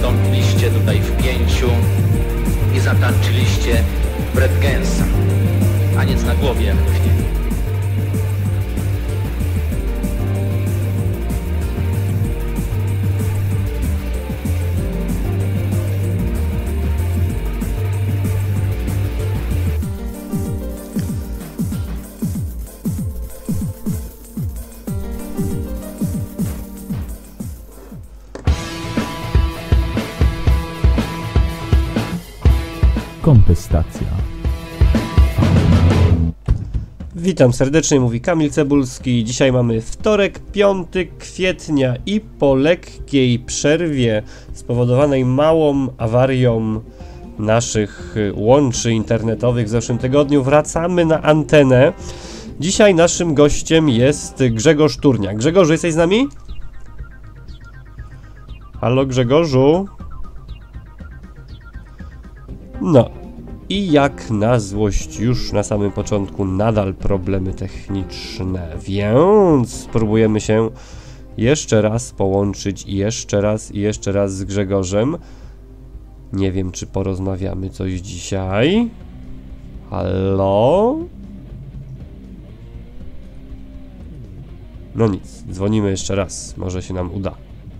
wystąpiliście tutaj w 5 i zatańczyliście breakdance'a. Taniec na głowie, jak mówię. Kompestacja. Witam serdecznie, mówi Kamil Cebulski. Dzisiaj mamy wtorek, 5 kwietnia i po lekkiej przerwie spowodowanej małą awarią naszych łączy internetowych w zeszłym tygodniu wracamy na antenę. Dzisiaj naszym gościem jest Grzegorz Turniak. Grzegorzu, jesteś z nami? Halo Grzegorzu? No i jak na złość już na samym początku nadal problemy techniczne, więc spróbujemy się jeszcze raz połączyć i jeszcze raz z Grzegorzem. Nie wiem, czy porozmawiamy coś dzisiaj. Halo? No nic, dzwonimy jeszcze raz, może się nam uda.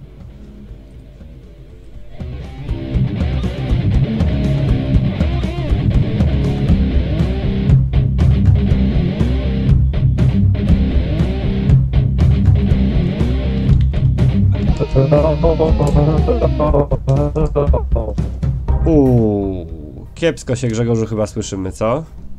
Kiepsko się, Grzegorzu, chyba słyszymy, co?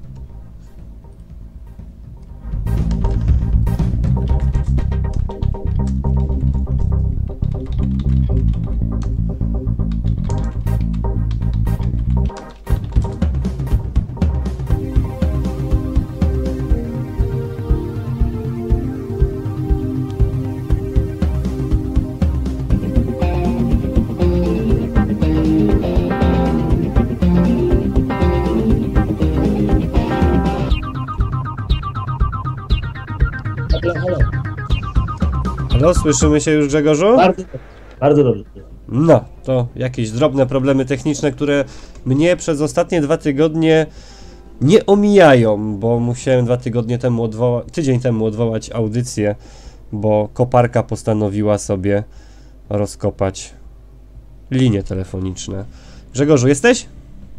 Halo, słyszymy się już, Grzegorzu? Bardzo dobrze. No, to jakieś drobne problemy techniczne, które mnie przez ostatnie 2 tygodnie nie omijają, bo musiałem tydzień temu odwołać audycję, bo koparka postanowiła sobie rozkopać linie telefoniczne. Grzegorzu, jesteś?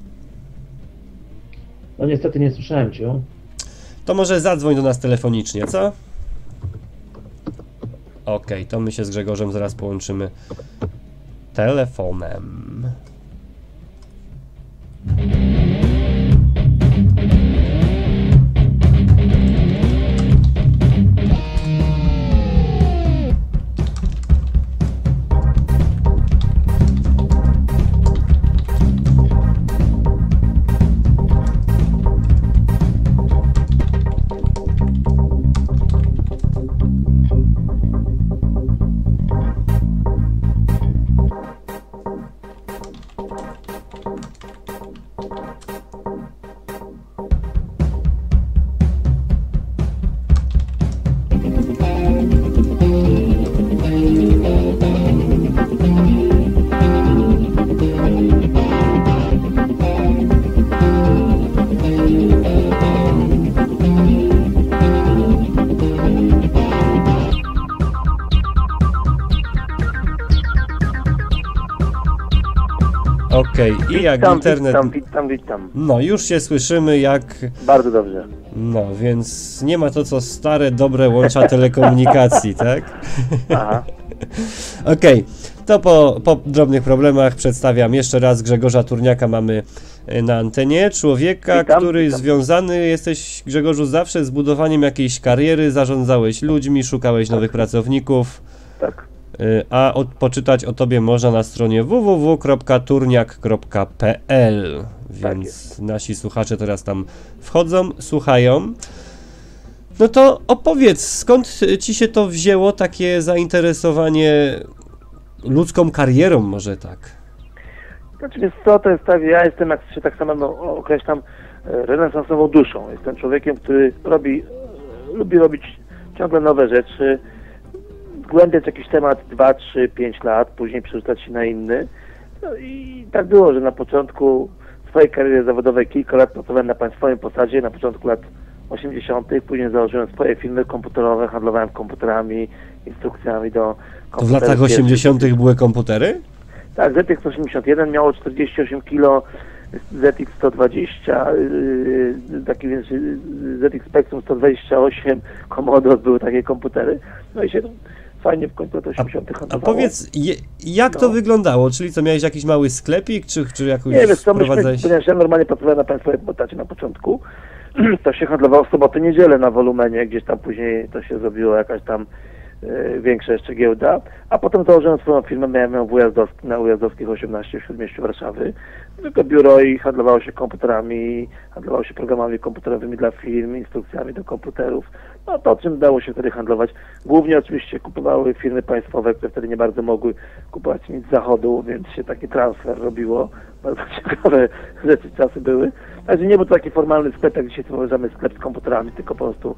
No niestety nie słyszałem cię. To może zadzwoń do nas telefonicznie, co? Okej, to my się z Grzegorzem zaraz połączymy telefonem. Okej, i jak internet... Witam. No, już się słyszymy jak... Bardzo dobrze. No, więc nie ma to co stare, dobre łącza telekomunikacji, tak? Aha. Okej, to po drobnych problemach przedstawiam jeszcze raz Grzegorza Turniaka mamy na antenie. Człowieka, który związany jesteś, Grzegorzu, zawsze z budowaniem jakiejś kariery, zarządzałeś ludźmi, szukałeś nowych pracowników. Tak. A poczytać o tobie można na stronie www.turniak.pl, więc nasi słuchacze teraz tam wchodzą, słuchają. No to opowiedz, skąd ci się to wzięło, takie zainteresowanie ludzką karierą, może tak? Znaczy, wiesz co, to jest tak, ja jestem, jak się tak samo określam, renesansową duszą. Jestem człowiekiem, który lubi robić ciągle nowe rzeczy, zgłębiać jakiś temat 2, 3, 5 lat, później przerzucać się na inny. No i tak było, że na początku swojej kariery zawodowej kilka lat pracowałem na państwowym posadzie, na początku lat 80., później założyłem swoje firmy komputerowe, handlowałem komputerami, instrukcjami do komputerów. To w latach 80. były komputery? Tak, ZX 81 miało 48 kg, ZX 120, taki więc ZX Spectrum 128, Commodore, były takie komputery. No i się fajnie w końcu lat 80. A handlowało. powiedz, jak to wyglądało? Czyli co, miałeś jakiś mały sklepik, czy jakoś Nie, wiesz co, sprowadzałeś? ponieważ ja normalnie pracowałem na państwowym posadzie na początku, to się handlowało w soboty, niedzielę na wolumenie, gdzieś tam później to się zrobiło jakaś tam większa jeszcze giełda, a potem założyłem swoją firmę, miałem ją na Ujazdowskich 18 w Śródmieściu Warszawy. Tylko biuro i handlowało się komputerami, handlowało się programami komputerowymi dla firm, instrukcjami do komputerów. No to, czym dało się wtedy handlować. Głównie oczywiście kupowały firmy państwowe, które wtedy nie bardzo mogły kupować nic z zachodu, więc się taki transfer robiło. Bardzo ciekawe rzeczy, czasy były. Także nie był to taki formalny sklep, jak dzisiaj uważamy sklep z komputerami, tylko po prostu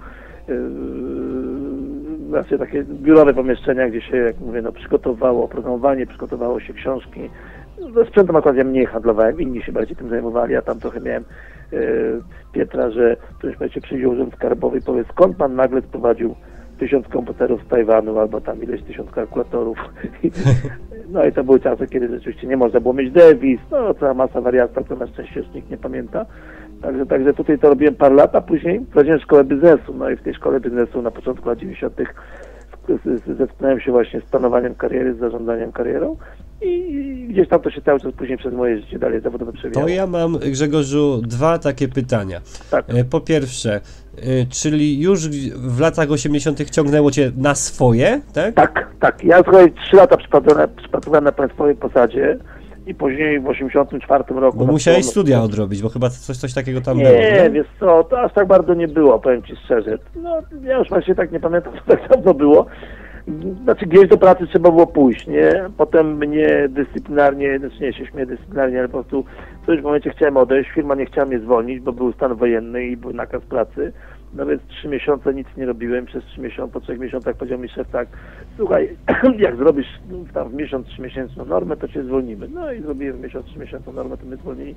znaczy takie biurowe pomieszczenia, gdzie się, jak mówię, no, przygotowało oprogramowanie, przygotowało się książki. Ze sprzętem akurat ja mniej handlowałem, inni się bardziej tym zajmowali, a tam trochę miałem Pietra, że w którymś momencie przyjdzie urząd skarbowy i powie, skąd pan nagle sprowadził 1000 komputerów z Tajwanu, albo tam ileś 1000 kalkulatorów. No i to były czasy, kiedy rzeczywiście nie można było mieć dewiz, no cała masa wariatów, to na szczęście już nikt nie pamięta. Także tutaj to robiłem parę lat, a później prowadziłem szkołę biznesu. No i w tej szkole biznesu na początku lat 90. zetknąłem się właśnie z planowaniem kariery, z zarządzaniem karierą i gdzieś tam to się cały czas później przez moje życie dalej zawodowe przewijało. To ja mam, Grzegorzu, dwa takie pytania. Tak. Po pierwsze, czyli już w latach 80. ciągnęło cię na swoje, tak? Tak. Ja słuchaj, 3 lata przypracowałem na państwowej posadzie i później w 84 roku... Bo musiałeś studia odrobić, bo chyba coś takiego tam było. Nie, wiesz co, to aż tak bardzo nie było, powiem ci szczerze. No, ja już właśnie tak nie pamiętam, co tak dawno było. Znaczy, gdzieś do pracy trzeba było pójść, nie? Potem mnie dyscyplinarnie, znaczy nie się śmieję dyscyplinarnie, ale po prostu w którymś momencie chciałem odejść, firma nie chciała mnie zwolnić, bo był stan wojenny i był nakaz pracy. No więc 3 miesiące nic nie robiłem, przez 3 miesiące, po 3 miesiącach powiedział mi szef tak, słuchaj, jak zrobisz tam w miesiąc 3-miesięczną normę, to cię zwolnimy. No i zrobiłem w miesiąc 3-miesięczną normę, to mnie zwolnili.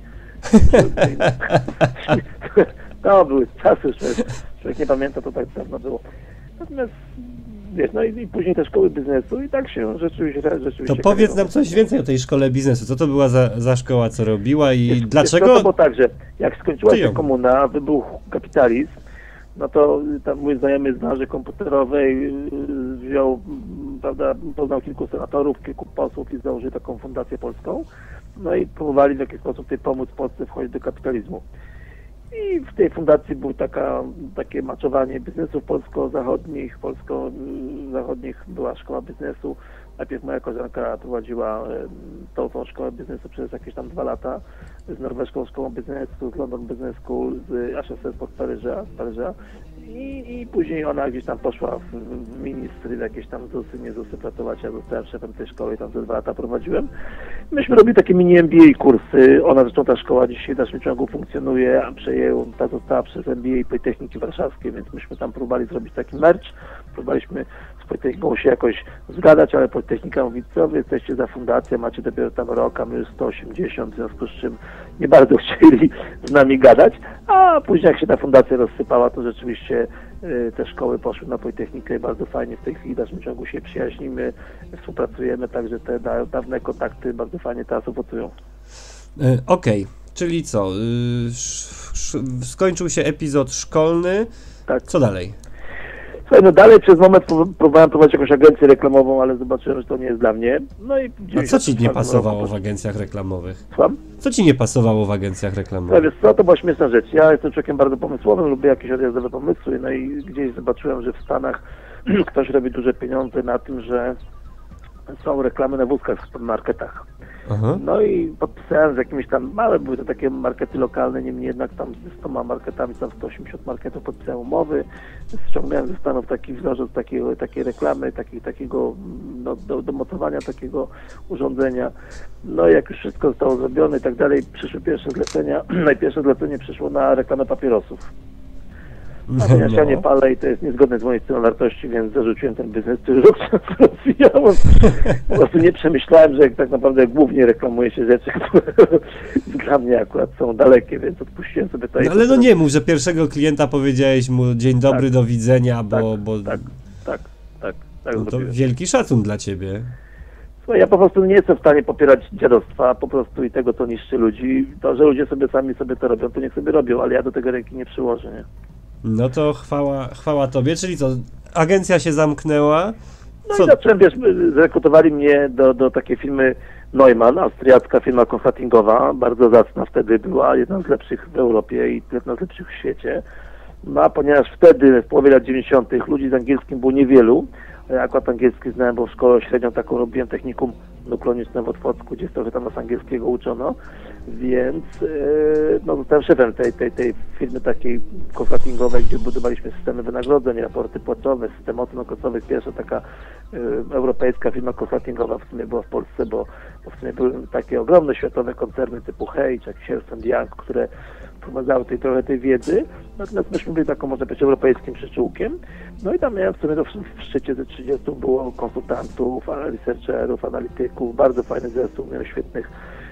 To były czasy, człowiek nie pamięta, to tak dawno było. Natomiast wiesz, no i później te szkoły biznesu i tak się rzeczywiście... To powiedz nam coś więcej o tej szkole biznesu. Co to była za szkoła, co robiła i dlaczego... To było tak, że jak skończyła się komuna, wybuchł kapitalizm, no to tam mój znajomy z branży komputerowej wziął, prawda, poznał kilku senatorów, kilku posłów i założył taką fundację polską. No i próbowali w jakiś sposób tej pomóc Polsce wchodzić do kapitalizmu. I w tej fundacji było takie maczowanie biznesów polsko-zachodnich. Polsko-zachodnich była szkoła biznesu. Najpierw moja koleżanka prowadziła tą szkołę biznesu przez jakieś tam 2 lata z norweską szkołą biznesu, z London Business School, z HSS z Paryża. I później ona gdzieś tam poszła w ministry, jakieś tam ZUSy, nie ZUSy pracować. Ja zostałem szefem tej szkoły i tam ze 2 lata prowadziłem. Myśmy robili takie mini MBA kursy. Zresztą ta szkoła dzisiaj w dalszym ciągu funkcjonuje, a ta została przez MBA Politechniki Warszawskiej, więc myśmy tam próbowali zrobić taki merch. Próbowaliśmy z Politechniką się jakoś zgadać, ale Politechnika mówi, co wy jesteście za fundację, macie dopiero tam rok, a my już 180, w związku z czym nie bardzo chcieli z nami gadać, a później jak się ta fundacja rozsypała, to rzeczywiście te szkoły poszły na Politechnikę i bardzo fajnie w tej chwili w dalszym ciągu się przyjaźnimy, współpracujemy, także te dawne kontakty bardzo fajnie teraz owocują. Okej, czyli co, skończył się epizod szkolny, tak. Co dalej? Słuchaj, no dalej przez moment próbowałem prowadzić jakąś agencję reklamową, ale zobaczyłem, że to nie jest dla mnie. No i a co ci nie pasowało w agencjach reklamowych? Słucham? Co ci nie pasowało w agencjach reklamowych? No wiesz co, to była śmieszna rzecz. Ja jestem człowiekiem bardzo pomysłowym, lubię jakieś odjazdowe pomysły, no i gdzieś zobaczyłem, że w Stanach ktoś robi duże pieniądze na tym, że są reklamy na wózkach w supermarketach. Aha. No i podpisałem z jakimiś tam, małe były to takie markety lokalne, niemniej jednak tam z 100 marketami, tam 180 marketów podpisałem umowy, ściągnąłem ze Stanów taki wzorzec takiej reklamy, takiego no, do mocowania takiego urządzenia. No i jak już wszystko zostało zrobione i tak dalej, przyszły pierwsze zlecenia, najpierwsze zlecenie przyszło na reklamę papierosów. A ponieważ ja nie palę i to jest niezgodne z moją stroną wartości, więc zarzuciłem ten biznes, który rok rozwijałem. Po prostu nie przemyślałem, że tak naprawdę głównie reklamuje się rzeczy, które dla mnie akurat są dalekie, więc odpuściłem sobie to. No, ale no nie mów, że pierwszego klienta powiedziałeś mu dzień dobry, do widzenia, bo... Tak. No to wielki szacun dla ciebie. Słuchaj, ja po prostu nie jestem w stanie popierać dziadostwa, po prostu i tego, co niszczy ludzi. To, że ludzie sami sobie to robią, to niech sobie robią, ale ja do tego ręki nie przyłożę, nie? No to chwała tobie, czyli co, agencja się zamknęła? No i zacząłem, wiesz, zrekrutowali mnie do takiej firmy Neumann, austriacka firma konsultingowa, bardzo zacna wtedy była, jedna z lepszych w Europie i jedna z lepszych w świecie. No a ponieważ wtedy, w połowie lat 90. ludzi z angielskim było niewielu, ja akurat angielski znałem, bo w szkole średnią taką robiłem, technikum nukloniczne w Otwocku, gdzie trochę tam nas angielskiego uczono, więc no, zostałem szefem tej firmy takiej konsultingowej, gdzie budowaliśmy systemy wynagrodzeń, raporty płacowe, systemy ocen okresowych. Pierwsza taka europejska firma konsultingowa w sumie była w Polsce, bo w sumie były takie ogromne światowe koncerny typu Hayes, jak Ernst & Young, które wprowadzały trochę tej wiedzy, natomiast myśmy byli taką, może być, europejskim przyczółkiem. No i tam miałem w sumie w szczycie ze 30 było konsultantów, researcherów, analityków, bardzo fajny zespół, miałem świetnych,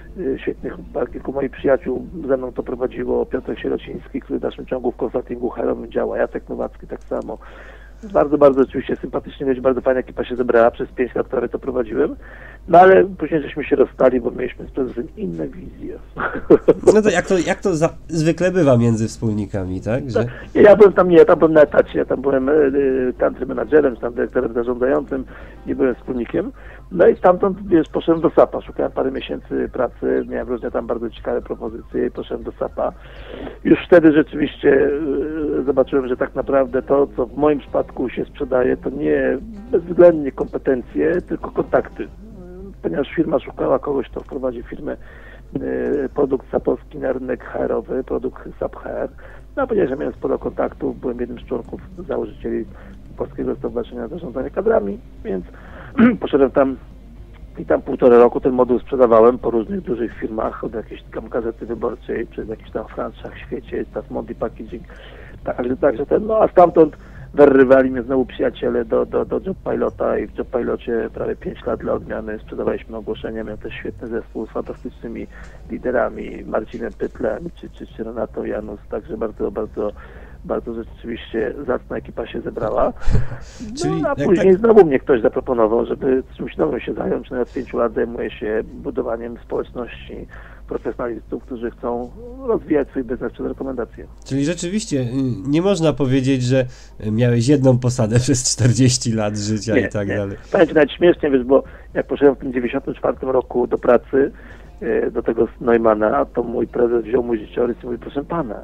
kilku moich przyjaciół ze mną to prowadziło, Piotr Sierociński, który w dalszym ciągu w konsultingu HR-owym działa, Jacek Nowacki tak samo. Bardzo, bardzo oczywiście sympatycznie, mieć bardzo fajna ekipa się zebrała, przez 5 lat prawie to prowadziłem, no ale później żeśmy się rozstali, bo mieliśmy z prezesem inne wizje. No to jak to zwykle bywa między wspólnikami, tak? Że... Ja byłem tam byłem na etacie, ja tam byłem country managerem, tam dyrektorem zarządzającym, nie byłem wspólnikiem. No i stamtąd, wiesz, poszedłem do SAP-a, szukałem parę miesięcy pracy, miałem różne tam bardzo ciekawe propozycje i poszedłem do SAP-a. Już wtedy rzeczywiście zobaczyłem, że tak naprawdę to, co w moim przypadku się sprzedaje, to nie bezwzględnie kompetencje, tylko kontakty. Ponieważ firma szukała kogoś, kto wprowadzi firmę, produkt SAP-owski na rynek HR-owy, produkt SAP HR. No a ponieważ ja miałem sporo kontaktów, byłem jednym z członków założycieli Polskiego Stowarzyszenia Zarządzania Kadrami, więc poszedłem tam i tam 1,5 roku ten moduł sprzedawałem po różnych dużych firmach, od jakiejś tam Gazety Wyborczej, przez jakiś tam Franczach w świecie, Stas Mondi Packaging, także ten, no a stamtąd wyrywali mnie znowu przyjaciele do Job Pilota i w Job Pilocie prawie 5 lat dla odmiany sprzedawaliśmy ogłoszenia, miałem też świetny zespół z fantastycznymi liderami, Marcinem Pytlem czy Renatą Janus, także bardzo rzeczywiście zacna ekipa się zebrała. No, a później znowu mnie ktoś zaproponował, żeby czymś nowym się zająć. No, od 5 lat zajmuję się budowaniem społeczności profesjonalistów, którzy chcą rozwijać swój biznes przez rekomendacje. Czyli rzeczywiście nie można powiedzieć, że miałeś jedną posadę przez 40 lat życia i tak dalej. Pamiętam nawet śmiesznie, wiesz, bo jak poszedłem w tym 94 roku do pracy, do tego Neumanna, to mój prezes wziął mój życiorys i mówi, proszę pana,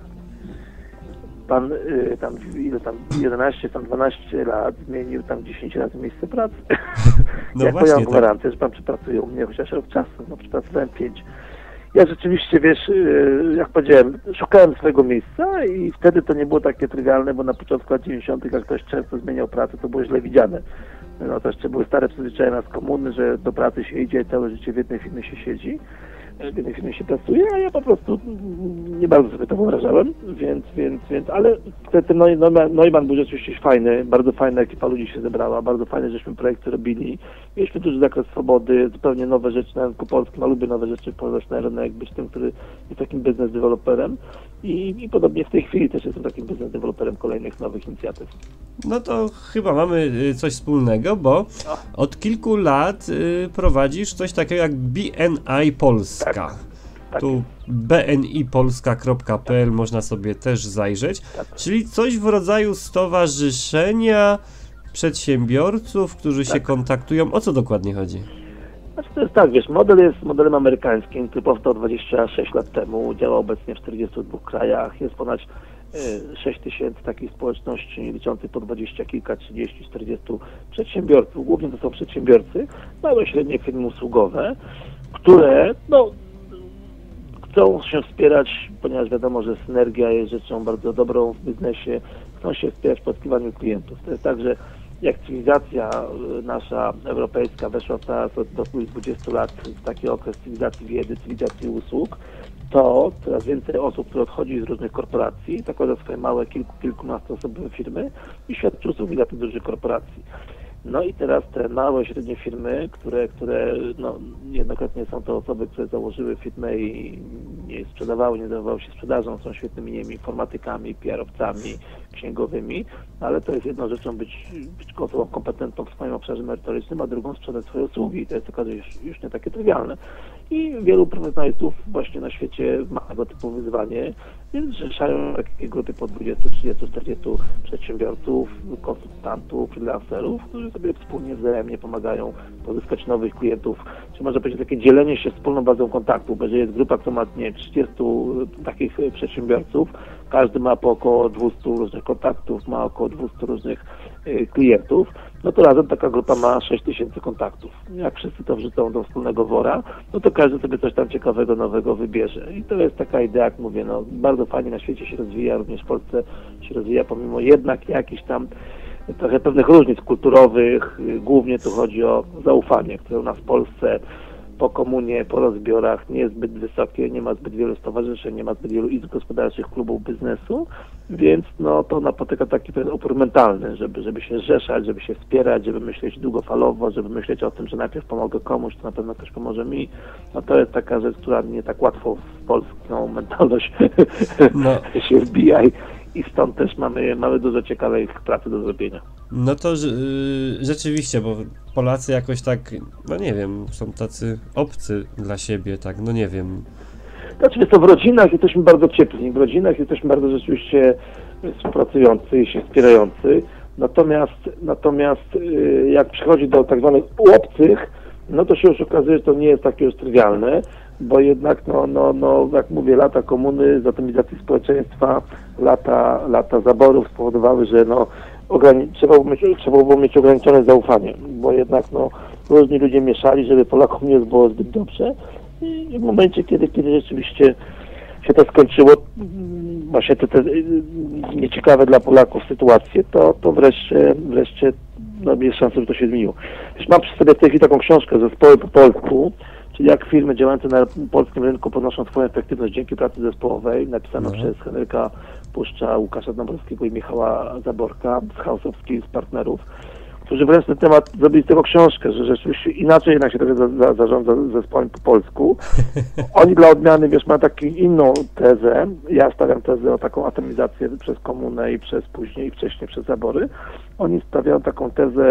pan tam 11, tam 12 lat zmienił tam 10 razy miejsce pracy. No jak właśnie, mam gwarancję, że pan przepracuje u mnie chociaż rok czasu. No przepracowałem 5. Ja rzeczywiście, wiesz, jak powiedziałem, szukałem swojego miejsca i wtedy to nie było takie trywialne, bo na początku lat 90. jak ktoś często zmieniał pracę, to było źle widziane. No to jeszcze były stare przyzwyczajenia z komuny, że do pracy się idzie i całe życie w jednej firmie się siedzi. W jednej firmie się pracuje, a ja po prostu nie bardzo sobie to wyobrażałem, więc ale ten Neumann był rzeczywiście fajny, bardzo fajna ekipa ludzi się zebrała, bardzo fajne żeśmy projekty robili, mieliśmy duży zakres swobody, zupełnie nowe rzeczy na rynku polskim, a lubię nowe rzeczy, ponieważ na rynek, być tym, który jest takim biznes deweloperem i podobnie w tej chwili też jestem takim biznes deweloperem kolejnych nowych inicjatyw. No to chyba mamy coś wspólnego, bo od kilku lat prowadzisz coś takiego jak BNI Polska. Tak. Tu bnipolska.pl można sobie też zajrzeć. Tak. Czyli coś w rodzaju stowarzyszenia przedsiębiorców, którzy się kontaktują. O co dokładnie chodzi? Znaczy to jest tak, wiesz, model jest modelem amerykańskim, który powstał 26 lat temu, działa obecnie w 42 krajach, jest ponad 6 000 takich społeczności liczących po 20 kilka, 30, 40 przedsiębiorców. Głównie to są przedsiębiorcy, małe, średnie firmy usługowe, które chcą się wspierać, ponieważ wiadomo, że synergia jest rzeczą bardzo dobrą w biznesie, chcą się wspierać w pozyskiwaniu klientów. To jest tak, że jak cywilizacja nasza europejska weszła teraz do 20 lat w taki okres cywilizacji wiedzy, cywilizacji usług, to coraz więcej osób, które odchodzi z różnych korporacji, zakłada swoje małe, kilkunastoosobowe firmy i świadczy usługi dla tych dużych korporacji. No i teraz te małe, średnie firmy, które niejednokrotnie są to osoby, które założyły firmę i nie sprzedawały, nie zajmowały się sprzedażą, są świetnymi, nie wiem, informatykami, PR-owcami, księgowymi, ale to jest jedną rzeczą być osobą kompetentną w swoim obszarze merytorycznym, a drugą sprzedać swoje usługi. To jest okazuje już nie takie trywialne. I wielu profesjonalistów właśnie na świecie ma tego typu wyzwanie, więc zrzeszają takie grupy po 20, 30, 40 przedsiębiorców, konsultantów, freelancerów, którzy sobie wspólnie, wzajemnie pomagają pozyskać nowych klientów, czy może powiedzieć takie dzielenie się wspólną bazą kontaktów, bo jeżeli jest grupa, która ma 30 takich przedsiębiorców, każdy ma po około 200 różnych kontaktów, ma około 200 różnych klientów, no to razem taka grupa ma 6000 kontaktów. Jak wszyscy to wrzucą do wspólnego wora, no to każdy sobie coś tam ciekawego, nowego wybierze. I to jest taka idea, jak mówię, no bardzo fajnie na świecie się rozwija, również w Polsce się rozwija, pomimo jednak jakichś tam trochę pewnych różnic kulturowych. Głównie tu chodzi o zaufanie, które u nas w Polsce po komunie, po rozbiorach nie jest zbyt wysokie, nie ma zbyt wielu stowarzyszeń, nie ma zbyt wielu izb gospodarczych, klubów biznesu, więc no to napotyka taki pewien opór mentalny, żeby się zrzeszać, żeby się wspierać, żeby myśleć długofalowo, żeby myśleć o tym, że najpierw pomogę komuś, to na pewno ktoś pomoże mi. No to jest taka rzecz, która nie tak łatwo w polską mentalność się wbija i stąd też mamy dużo ciekawej pracy do zrobienia. No to rzeczywiście, bo Polacy jakoś tak, no nie wiem, są tacy obcy dla siebie, tak, no nie wiem. Znaczy, w rodzinach jesteśmy bardzo ciepli, w rodzinach jesteśmy bardzo rzeczywiście współpracujący i się wspierający, natomiast jak przychodzi do tak zwanych obcych, no to się już okazuje, że to nie jest takie już trywialne, bo jednak, jak mówię, lata komuny, atomizacji społeczeństwa, lata zaborów spowodowały, że trzeba było mieć ograniczone zaufanie, bo jednak różni ludzie mieszali, żeby Polakom nie było zbyt dobrze i w momencie, kiedy rzeczywiście się to skończyło, właśnie te nieciekawe dla Polaków sytuacje, to wreszcie jest szansa, że to się zmieniło. Już mam przy sobie w tej chwili taką książkę Zespoły po polsku, czyli jak firmy działające na polskim rynku podnoszą swoją efektywność dzięki pracy zespołowej, napisana przez Henryka Puszcza, Łukasza Dąbrowskiego i Michała Zaborka z House of Skills partnerów, którzy wręcz ten temat zrobili z tego książkę, że rzeczywiście inaczej jednak się trochę zarządza zespołem po polsku. Oni dla odmiany, mają taką inną tezę. Ja stawiam tezę o taką atomizację przez komunę i wcześniej przez zabory. Oni stawiają taką tezę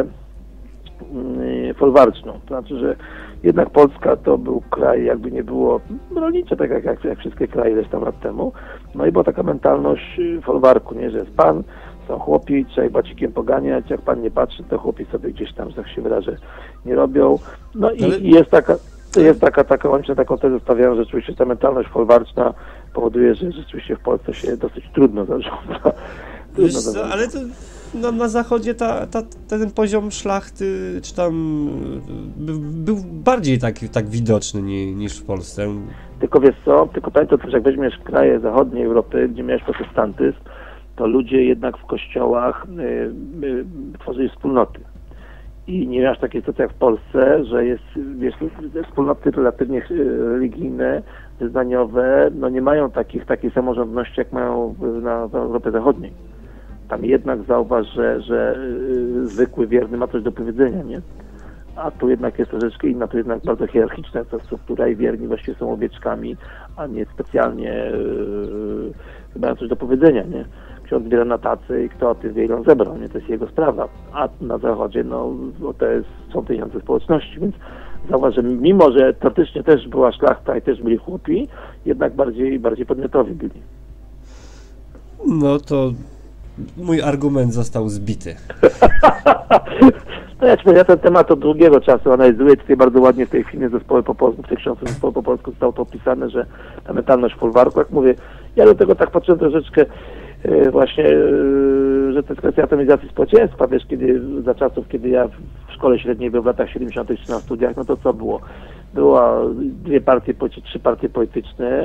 folwarczną. To znaczy, że jednak Polska to był kraj, jakby nie było rolnicze, tak jak wszystkie kraje ileś tam lat temu. No i była taka mentalność folwarku, nie, że jest pan, są chłopi, trzeba ich bacikiem poganiać, jak pan nie patrzy, to chłopi sobie gdzieś tam, że tak się wyrażę, nie robią. No i jest taka, oni taką tezę stawiają, że rzeczywiście ta mentalność folwarczna powoduje, że rzeczywiście w Polsce się dosyć trudno zarządza. Ale to na zachodzie ten poziom szlachty, czy tam był bardziej tak widoczny niż w Polsce. Tylko wiesz co, pamiętaj, że jak weźmiesz kraje zachodniej Europy, gdzie miałeś protestantyzm, to ludzie jednak w kościołach tworzyli wspólnoty. I nie miałeś takiej sytuacji jak w Polsce, że jest, wspólnoty relatywnie religijne, wyznaniowe, nie mają takiej samorządności, jak mają w Europie Zachodniej. Tam jednak zauważ, że zwykły wierny ma coś do powiedzenia, nie? A tu jednak jest troszeczkę inna, tu jednak bardzo hierarchiczna ta struktura i wierni właściwie są owieczkami, a nie specjalnie mają coś do powiedzenia, nie? Ksiądz zbiera na tacy i kto o tym wie, ile on zebrał, nie? To jest jego sprawa. A na zachodzie, są tysiące społeczności, więc zauważ, że mimo, że teoretycznie też była szlachta i też byli chłopi, jednak bardziej podmiotowi byli. No to mój argument został zbity. No ja ten temat od długiego czasu analizuję, tutaj bardzo ładnie w tej filmie Zespoły po polsku, w tej książce Zespoły po polsku zostało to opisane, że ta mentalność folwarku, jak mówię, ja do tego tak patrzę troszeczkę właśnie, że to jest kwestia atomizacji społeczeństwa, wiesz, za czasów, kiedy ja w szkole średniej byłem w latach 70. czy na studiach, no to co było? Była 2 partie, 3 partie polityczne,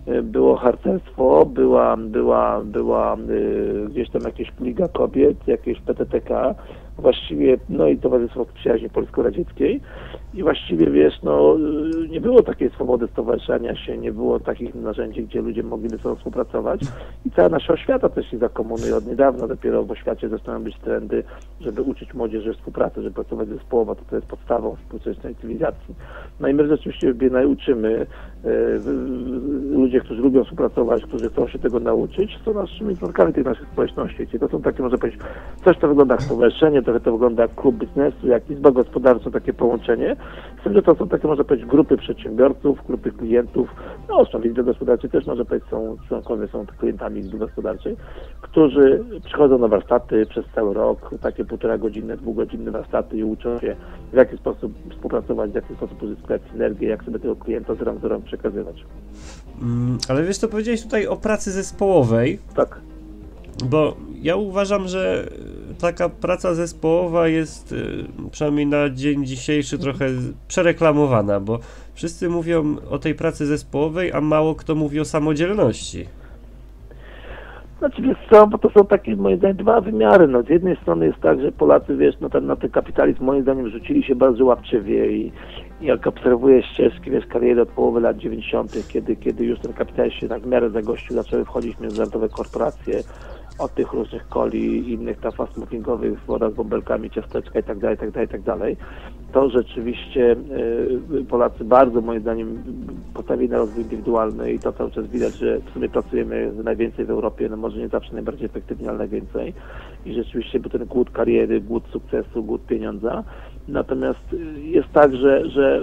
było harcerstwo, była gdzieś tam jakieś Liga Kobiet, jakieś PTTK, właściwie, no i Towarzystwo Przyjaźni Polsko-Radzieckiej i właściwie, wiesz, no nie było takiej swobody stowarzyszania się, nie było takich narzędzi, gdzie ludzie mogli ze sobą współpracować i cała nasza oświata też się za komuny od niedawna dopiero w oświacie zaczynają być trendy, żeby uczyć młodzieży współpracy, żeby pracować zespołowo, to jest podstawą współczesnej cywilizacji. No i my rzeczywiście nauczymy, ludzie, którzy lubią współpracować, którzy chcą się tego nauczyć, są naszymi członkami tych naszych społeczności. Czyli to są takie, można powiedzieć, coś, co wygląda jak stowarzyszenie, trochę to wygląda jak klub biznesu, jak izba gospodarcza, takie połączenie. Z tym, że to są takie, można powiedzieć, grupy przedsiębiorców, grupy klientów, no owszem, w izbie gospodarczej też, można powiedzieć, są członkowie, są klientami izby gospodarczej, którzy przychodzą na warsztaty przez cały rok, takie 1,5 godzinne, 2-godzinne warsztaty i uczą się, w jaki sposób współpracować, w jaki sposób uzyskać synergię, jak sobie tego klienta z rąk do rąk przekazywać. Ale wiesz, to powiedziałeś tutaj o pracy zespołowej. Tak. Bo ja uważam, że taka praca zespołowa jest przynajmniej na dzień dzisiejszy trochę przereklamowana, bo wszyscy mówią o tej pracy zespołowej, a mało kto mówi o samodzielności. Znaczy, wiesz co, bo to są takie, moim zdaniem, dwa wymiary. No, z jednej strony jest tak, że Polacy, wiesz, no, na ten kapitalizm, moim zdaniem, rzucili się bardzo łapczywie i jak obserwuję ścieżki, wiesz, kariery od połowy lat 90., kiedy już ten kapitalizm się tak w miarę zagościł, zaczęły wchodzić międzynarodowe korporacje, od tych różnych coli, innych tam fast moving-owych, woda z bąbelkami, ciasteczka itd., to rzeczywiście Polacy bardzo, moim zdaniem, postawili na rozwój indywidualny i to cały czas widać, że w sumie pracujemy najwięcej w Europie, no może nie zawsze najbardziej efektywnie, ale najwięcej. I rzeczywiście był ten głód kariery, głód sukcesu, głód pieniądza. Natomiast jest tak, że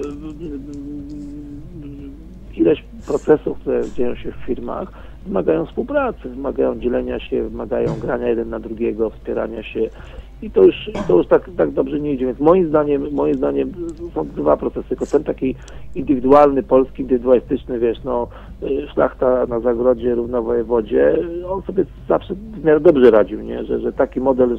ileś procesów, które dzieją się w firmach, wymagają współpracy, wymagają dzielenia się, wymagają grania jeden na drugiego, wspierania się i to już tak dobrze nie idzie, więc moim zdaniem są dwa procesy, tylko ten taki indywidualny, polski, indywidualistyczny, wiesz, no szlachta na zagrodzie, równa wojewodzie, on sobie zawsze w miarę dobrze radził, nie, że taki model,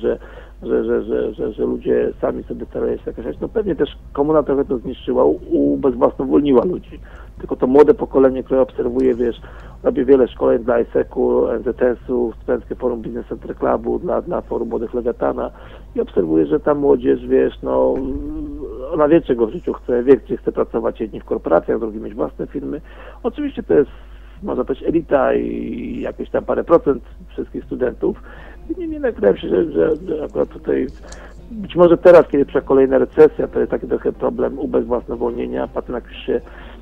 że ludzie sami sobie starają się jakoś, no pewnie też komuna trochę to zniszczyła, ubezwłasnowolniła ludzi. Tylko to młode pokolenie, które obserwuje, wiesz, robię wiele szkoleń dla ISEC-u, NZS-u, Studenckie Forum Business Center Clubu, dla Forum Młodych Lewiatana i obserwuję, że ta młodzież, wiesz, no, ona wie, czego w życiu chce, wie, gdzie chce pracować, jedni w korporacjach, drugi mieć własne firmy. Oczywiście to jest, można powiedzieć, elita i jakieś tam parę procent wszystkich studentów. Nie wydaje mi się, że akurat tutaj, być może teraz, kiedy przyszła kolejna recesja, to jest taki trochę problem ubezwłasnowolnienia, potem jak już się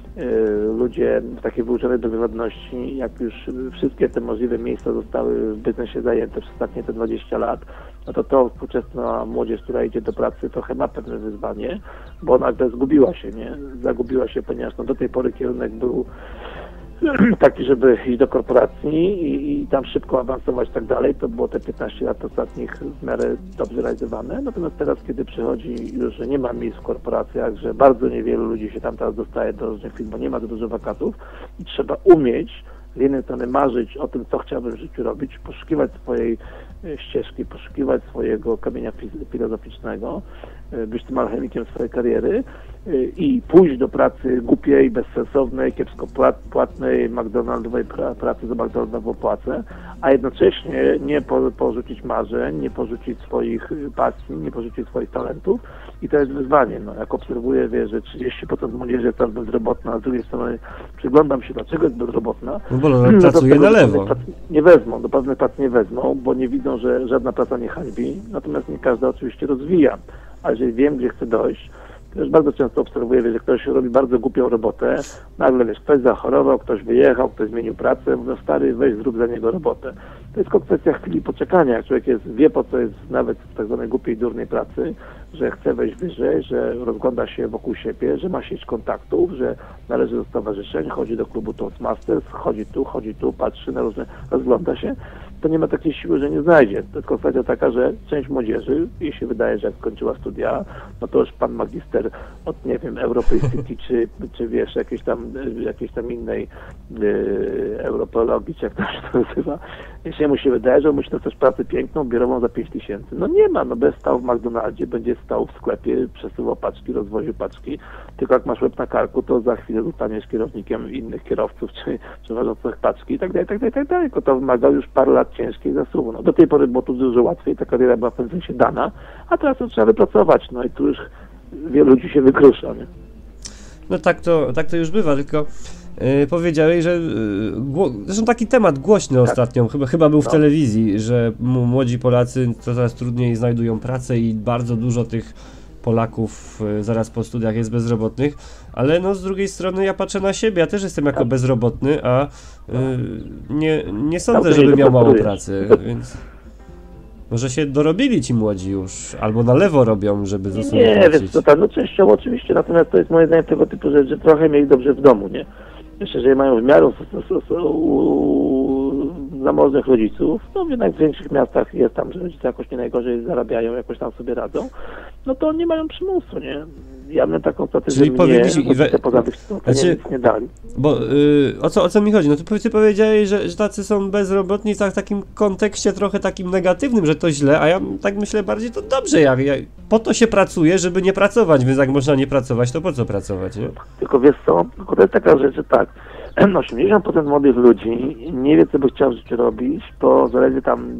ludzie takie wyuczone do wywodności, jak już wszystkie te możliwe miejsca zostały w biznesie zajęte przez ostatnie te 20 lat, no to współczesna młodzież, która idzie do pracy, trochę ma pewne wyzwanie, bo nagle zgubiła się, nie? Zagubiła się, ponieważ no, do tej pory kierunek był taki, żeby iść do korporacji i tam szybko awansować i tak dalej. To było te 15 lat ostatnich w miarę dobrze realizowane. Natomiast teraz, kiedy przychodzi już, że nie ma miejsc w korporacjach, że bardzo niewielu ludzi się tam teraz dostaje do różnych firm, bo nie ma za dużo wakatów i trzeba umieć z jednej strony marzyć o tym, co chciałbym w życiu robić, poszukiwać swojej ścieżki, poszukiwać swojego kamienia filozoficznego, być tym alchemikiem swojej kariery i pójść do pracy głupiej, bezsensownej, kiepsko płatnej, McDonaldowej pracy za McDonaldową płacę, a jednocześnie nie porzucić marzeń, nie porzucić swoich pasji, nie porzucić swoich talentów i to jest wyzwanie. No, jak obserwuję, wie, że 30% młodzieży jest teraz bezrobotna, a z drugiej strony przyglądam się, dlaczego jest bezrobotna. No bo pracuje na lewo. Nie wezmą, do pewnej pracy nie wezmą, bo nie widzą, że żadna praca nie hańbi, natomiast nie każda oczywiście rozwija. A jeżeli wiem, gdzie chcę dojść, to już bardzo często obserwuję, że ktoś robi bardzo głupią robotę, nagle, wiesz, ktoś zachorował, ktoś wyjechał, ktoś zmienił pracę, mówią, stary, weź zrób za niego robotę. To jest tylko kwestia chwili poczekania, jak człowiek wie, po co jest nawet w tak zwanej głupiej, durnej pracy, że chce wejść wyżej, że rozgląda się wokół siebie, że ma sieć kontaktów, że należy do stowarzyszeń, chodzi do klubu Toastmasters, chodzi tu, patrzy na różne, rozgląda się, to nie ma takiej siły, że nie znajdzie. To jest kwestia taka, że część młodzieży, jej się wydaje, że jak skończyła studia, no to już pan magister od, nie wiem, Europejstyki, czy wiesz, jakiejś tam innej europologii, czy jak to się nazywa, jeśli mu się wydaje, że musi dostać pracę piękną, biurową za 5 000. No nie ma, no bez stał w McDonaldzie, będzie stał w sklepie, przesuwał paczki, rozwoził paczki, tylko jak masz łeb na karku, to za chwilę zostaniesz kierownikiem innych kierowców, czy przewożących paczki i tak dalej, tylko to wymaga już parę lat ciężkiej zasługi. No, do tej pory było to dużo łatwiej, ta kariera była w pewnym sensie dana, a teraz to trzeba wypracować, no i tu już wielu ludzi się wykrusza, nie? No tak to już bywa, tylko powiedziałeś, że zresztą taki temat głośny ostatnio, chyba był w telewizji, że młodzi Polacy coraz trudniej znajdują pracę i bardzo dużo tych Polaków zaraz po studiach jest bezrobotnych, ale no z drugiej strony ja patrzę na siebie, ja też jestem jako bezrobotny, a nie sądzę, żebym miał mało pracy, więc może się dorobili ci młodzi już, albo na lewo robią, żeby ze sobą Nie, wiesz co tam, no częściowo oczywiście, natomiast to jest moje zdanie tego typu rzecz, że trochę mieli dobrze w domu, nie? Jeszcze, że mają w miarę zamożnych rodziców, no jednak w większych miastach jest tam, że rodzice jakoś nie najgorzej zarabiają, jakoś tam sobie radzą, no to nie mają przymusu, nie? Ja bym taką strategię poza tych, nic nie dali. Bo o co mi chodzi? No ty powiedziałeś, że tacy są bezrobotni w takim kontekście trochę takim negatywnym, że to źle, a ja tak myślę bardziej to dobrze, po to się pracuje, żeby nie pracować, więc jak można nie pracować, to po co pracować, nie? Tylko wiesz co, tylko to jest taka rzecz, że tak, 80% młodych ludzi nie wie, co by chciał w życiu robić, bo zaledwie tam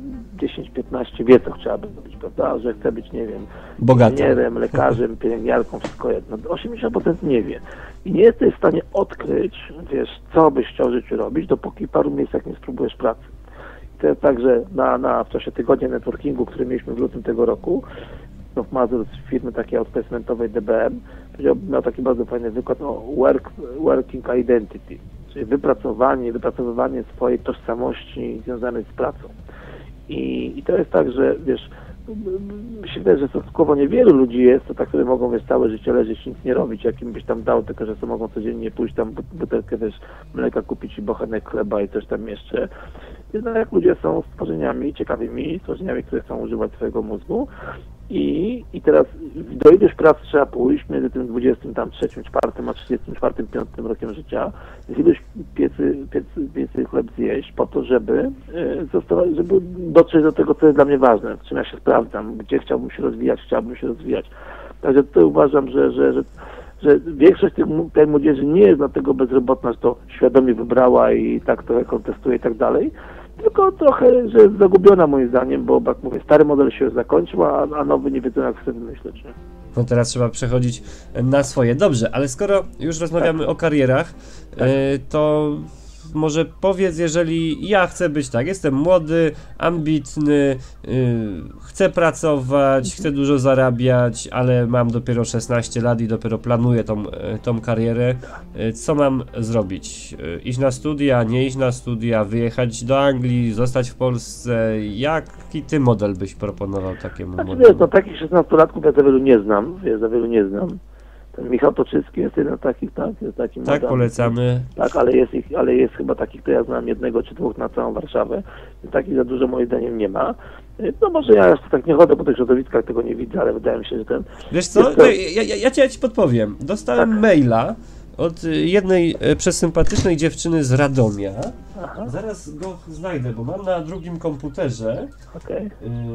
10-15 wie, co chciałaby robić, prawda? Że chce być, nie wiem, inżynierem, lekarzem, pielęgniarką, wszystko jedno. 80% nie wie. I nie jesteś w stanie odkryć, wiesz, co byś chciał w życiu robić, dopóki w paru miejscach nie spróbujesz pracy. I to jest tak, że w czasie tygodnia networkingu, który mieliśmy w lutym tego roku, w Mazur z firmy takiej outplacementowej DBM, miał taki bardzo fajny wykład o working identity, czyli wypracowywanie swojej tożsamości związanej z pracą. I to jest tak, że wiesz, myślę, że stosunkowo niewielu ludzi jest, to tak, które mogą wiesz, całe życie leżeć, nic nie robić, jakim byś tam dał, tylko że to mogą codziennie pójść tam butelkę wiesz, mleka kupić i bochenek chleba i coś tam jeszcze. Jednak ludzie są stworzeniami ciekawymi, stworzeniami, które chcą używać swojego mózgu. I teraz do iluś prac trzeba pójść między tym 23, 4 a 34, 5 rokiem życia, z iluś piecy chleb zjeść po to, żeby dotrzeć do tego, co jest dla mnie ważne, w czym ja się sprawdzam, gdzie chciałbym się rozwijać. Także tutaj uważam, że większość tej młodzieży nie jest dlatego bezrobotna, że to świadomie wybrała i tak trochę kontestuje i tak dalej, tylko trochę, że jest zagubiona moim zdaniem, bo jak mówię, stary model się już zakończył, a nowy nie wiedzą jak chce wymyśleć. Nie? No teraz trzeba przechodzić na swoje. Dobrze, ale skoro już rozmawiamy o karierach, to może powiedz, jeżeli ja chcę być tak, jestem młody, ambitny, chcę pracować, chcę dużo zarabiać, ale mam dopiero 16 lat i dopiero planuję tą karierę, co mam zrobić? Iść na studia, nie iść na studia, wyjechać do Anglii, zostać w Polsce? Jaki ty model byś proponował takiemu modelowi? Wiesz, no takich 16-latków ja za wielu nie znam. Ten Michał Toczycki jest jeden z takich, tak? Jest takim tak, polecamy. Tak, ale jest chyba takich, to ja znam jednego czy dwóch na całą Warszawę. Takich za dużo moim zdaniem nie ma. No może ja jeszcze tak nie chodzę po tych środowiskach, tego nie widzę, ale wydaje mi się, że ten... Wiesz co, ja ci podpowiem. Dostałem maila od jednej przesympatycznej dziewczyny z Radomia. Aha. Zaraz go znajdę, bo mam na drugim komputerze. Okej.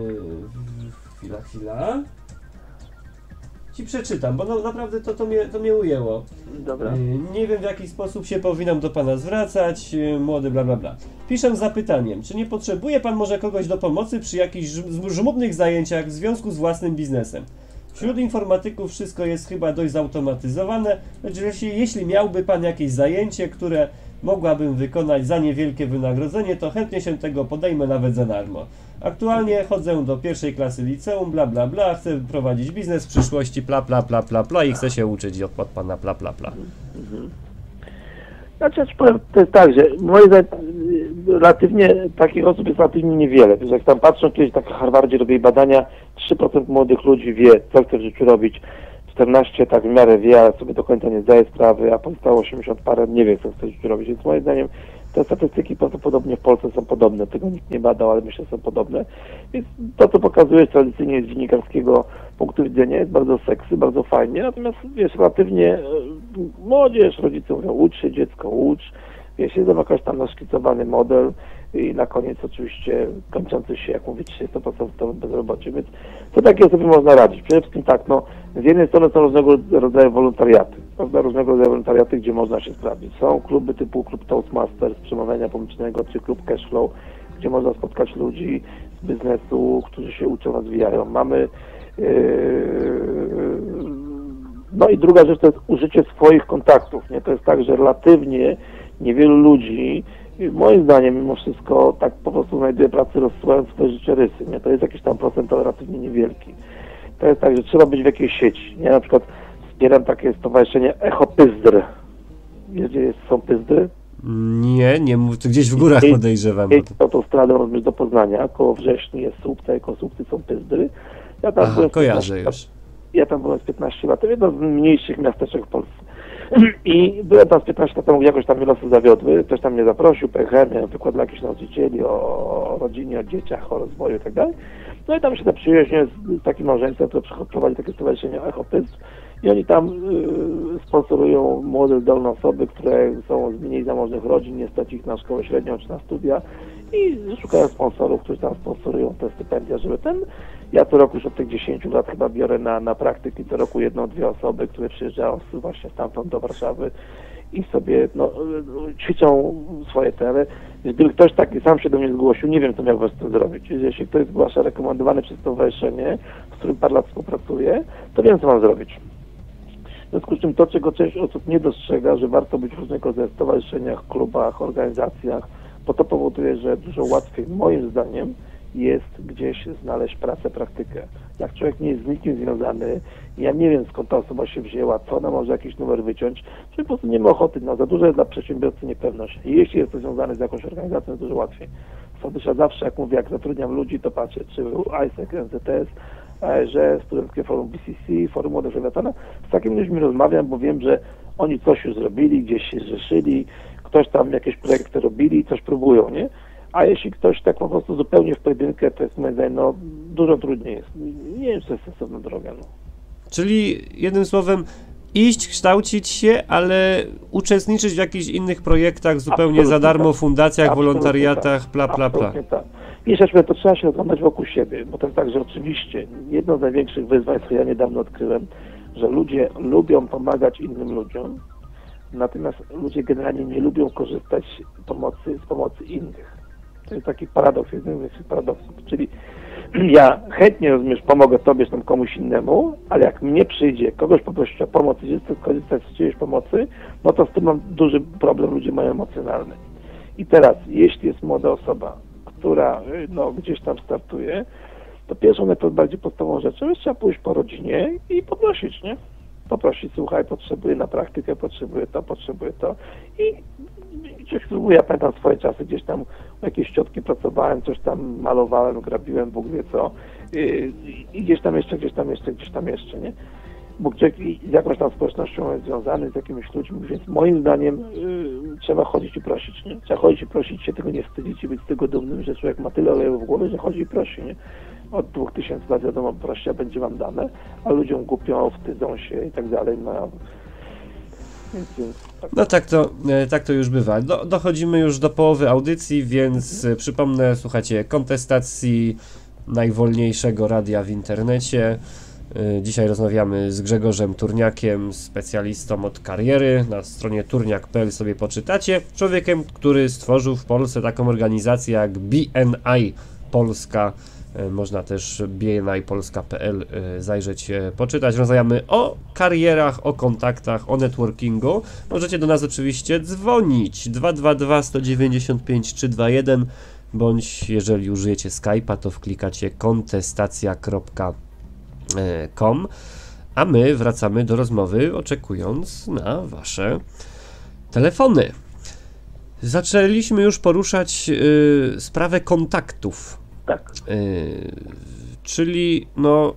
Chwila. Ci przeczytam, bo no, naprawdę to mnie ujęło. Dobra. Nie wiem, w jaki sposób się powinnam do pana zwracać, młody bla bla bla. Piszę z zapytaniem, czy nie potrzebuje pan może kogoś do pomocy przy jakichś żmudnych zajęciach w związku z własnym biznesem? Wśród informatyków wszystko jest chyba dość zautomatyzowane, lecz jeśli miałby pan jakieś zajęcie, które mogłabym wykonać za niewielkie wynagrodzenie, to chętnie się tego podejmę nawet za darmo. Aktualnie chodzę do 1. klasy liceum, bla bla bla, chcę prowadzić biznes w przyszłości, bla bla bla bla bla i chcę się uczyć od pana bla bla bla. Znaczy, to jest tak, że moim zdaniem relatywnie takich osób jest relatywnie niewiele. Jak tam patrzą, kiedyś tak w Harvardzie robili badania, 3% młodych ludzi wie, co chce w życiu robić, 14 tak w miarę wie, ale sobie do końca nie zdaje sprawy, a pozostałe 80 parę nie wie, co chce w życiu robić. Więc moim zdaniem te statystyki prawdopodobnie w Polsce są podobne. Tego nikt nie badał, ale myślę, że są podobne. Więc to, co pokazujesz tradycyjnie z dziennikarskiego punktu widzenia, jest bardzo seksy, bardzo fajnie. Natomiast wiesz, relatywnie młodzież, rodzice mówią, ucz się dziecko, ucz. Jest jakaś tam naszkicowany model i na koniec oczywiście kończący się, jak mówicie, 100% bezrobocie, więc to takie sobie można radzić. Przede wszystkim tak, no, z jednej strony są różnego rodzaju wolontariaty, prawda, różnego rodzaju wolontariaty, gdzie można się sprawdzić. Są kluby typu klub Toastmasters, przemawiania publicznego, czy klub Cashflow, gdzie można spotkać ludzi z biznesu, którzy się uczą, rozwijają. Mamy no i druga rzecz to jest użycie swoich kontaktów, nie? To jest tak, że relatywnie niewielu ludzi, moim zdaniem mimo wszystko, tak po prostu znajduje pracę, rozsyłając swoje życiorysy, nie? To jest jakiś tam procent relatywnie niewielki. To jest tak, że trzeba być w jakiejś sieci, nie? Na przykład wspieram takie stowarzyszenie Echo Pyzdry. Wiesz, gdzie są Pyzdry? Nie mów, to gdzieś w górach podejrzewam. Autostradą rozumiesz do Poznania, koło Wrześni jest Słupca i koło Słupcy są Pyzdry. Ja tam byłem kojarzę już. Ja tam byłem z 15 lat, to jedno z mniejszych miasteczek w Polsce. I byłem tam z 15 lat temu, jakoś tam mnie losy zawiodły, ktoś tam mnie zaprosił, pojechałem, miałem wykład dla jakichś nauczycieli o rodzinie, o dzieciach, o rozwoju i tak dalej. No i tam się zaprzyjaźniłem z takim małżeństwem, które prowadzi takie stowarzyszenie Echo Pyzdr i oni tam sponsorują młode, zdolne osoby, które są z mniej zamożnych rodzin, nie stać ich na szkołę średnią czy na studia i szukają sponsorów, którzy tam sponsorują te stypendia, żeby ja co roku już od tych 10 lat chyba biorę na praktyki co roku 1-2 osoby, które przyjeżdżają właśnie stamtąd do Warszawy i sobie ćwiczą swoje tele. Gdyby ktoś taki sam się do mnie zgłosił, nie wiem, co miałbym z tym zrobić. Jeśli ktoś zgłasza rekomendowany przez stowarzyszenie, z którym parę lat współpracuję, to wiem, co mam zrobić. W związku z czym to, czego część osób nie dostrzega, że warto być w różnego rodzaju stowarzyszeniach, klubach, organizacjach, bo to powoduje, że dużo łatwiej, moim zdaniem, jest gdzieś znaleźć pracę, praktykę. Jak człowiek nie jest z nikim związany, ja nie wiem, skąd ta osoba się wzięła, co ona może jakiś numer wyciąć, czy po prostu nie ma ochoty, za dużo jest dla przedsiębiorcy niepewność. I jeśli jest to związane z jakąś organizacją, jest dużo łatwiej. Stąd ja zawsze, jak mówię, jak zatrudniam ludzi, to patrzę, czy ISEC, NZS, ARZ, Studenckie Forum BCC, Forum Młodych Lewiatana, z takimi ludźmi rozmawiam, bo wiem, że oni coś już zrobili, gdzieś się zrzeszyli, ktoś tam jakieś projekty robili i coś próbują, nie? A jeśli ktoś tak po prostu zupełnie w pojedynkę, to jest moim zdaniem, dużo trudniej jest. Nie wiem, czy to jest sensowna droga. Czyli jednym słowem iść, kształcić się, ale uczestniczyć w jakichś innych projektach zupełnie za darmo, fundacjach, wolontariatach, tak. Tak. Jeszcze to trzeba się rozglądać wokół siebie, bo to jest tak, że oczywiście jedno z największych wyzwań, co ja niedawno odkryłem, że ludzie lubią pomagać innym ludziom, natomiast ludzie generalnie nie lubią korzystać z pomocy innych. To jest taki paradoks, jeden z paradoksów, czyli ja chętnie, rozumiesz, pomogę tobie, czy tam komuś innemu, ale jak mnie przyjdzie, kogoś poprosić o pomoc i chcę skorzystać z czyjejś pomocy, no to z tym mam duży problem, ludzie mają emocjonalny. I teraz, jeśli jest młoda osoba, która gdzieś tam startuje, to pierwszą, najbardziej podstawową rzeczą jest trzeba pójść po rodzinie i poprosić, nie? Poprosić, słuchaj, potrzebuję na praktykę, potrzebuję to i coś spróbuję, ja pamiętam swoje czasy, gdzieś tam u jakiejś ciotki pracowałem, coś tam malowałem, grabiłem, Bóg wie co i gdzieś tam jeszcze, nie? Bo człowiek z jakąś tam społecznością jest związany, z jakimiś ludźmi, więc moim zdaniem trzeba chodzić i prosić, nie? Trzeba chodzić i prosić, się tego nie wstydzić i być z tego dumnym, że człowiek ma tyle oleju w głowie, że chodzi i prosi, nie? Od 2000 lat wiadomo, prościa będzie wam dane, a ludziom głupią, wstydzą się i tak dalej. Tak. No tak to już bywa. Dochodzimy już do połowy audycji, więc przypomnę, słuchajcie, kontestacji najwolniejszego radia w internecie. Dzisiaj rozmawiamy z Grzegorzem Turniakiem, specjalistą od kariery. Na stronie turniak.pl sobie poczytacie. Człowiekiem, który stworzył w Polsce taką organizację jak BNI Polska. Można też bnipolska.pl zajrzeć, poczytać. Rozmawiamy o karierach, o kontaktach, o networkingu. Możecie do nas oczywiście dzwonić 222 195 321 bądź jeżeli użyjecie Skype'a, to wklikacie kontestacja.com, a my wracamy do rozmowy, oczekując na wasze telefony. Zaczęliśmy już poruszać sprawę kontaktów. Tak. Czyli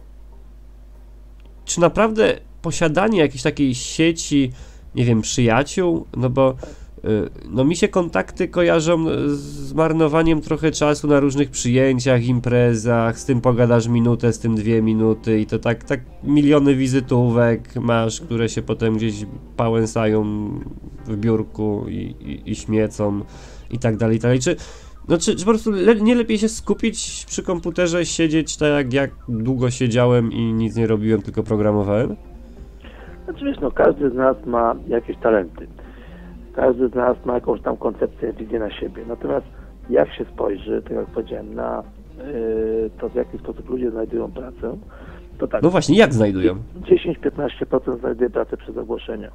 czy naprawdę posiadanie jakiejś takiej sieci, nie wiem, przyjaciół, no bo No mi się kontakty kojarzą z marnowaniem trochę czasu na różnych przyjęciach, imprezach, z tym pogadasz minutę, z tym 2 minuty i to tak miliony wizytówek masz, które się potem gdzieś pałęsają w biurku i śmiecą i tak dalej, i tak dalej. Czy po prostu nie lepiej się skupić przy komputerze, siedzieć tak jak długo siedziałem i nic nie robiłem, tylko programowałem? Znaczy wiesz, no każdy z nas ma jakieś talenty. Każdy z nas ma jakąś tam koncepcję, wizję na siebie. Natomiast jak się spojrzy, tak jak powiedziałem, na to, w jaki sposób ludzie znajdują pracę, to tak. No właśnie, jak znajdują? 10-15% znajduje pracę przez ogłoszenia.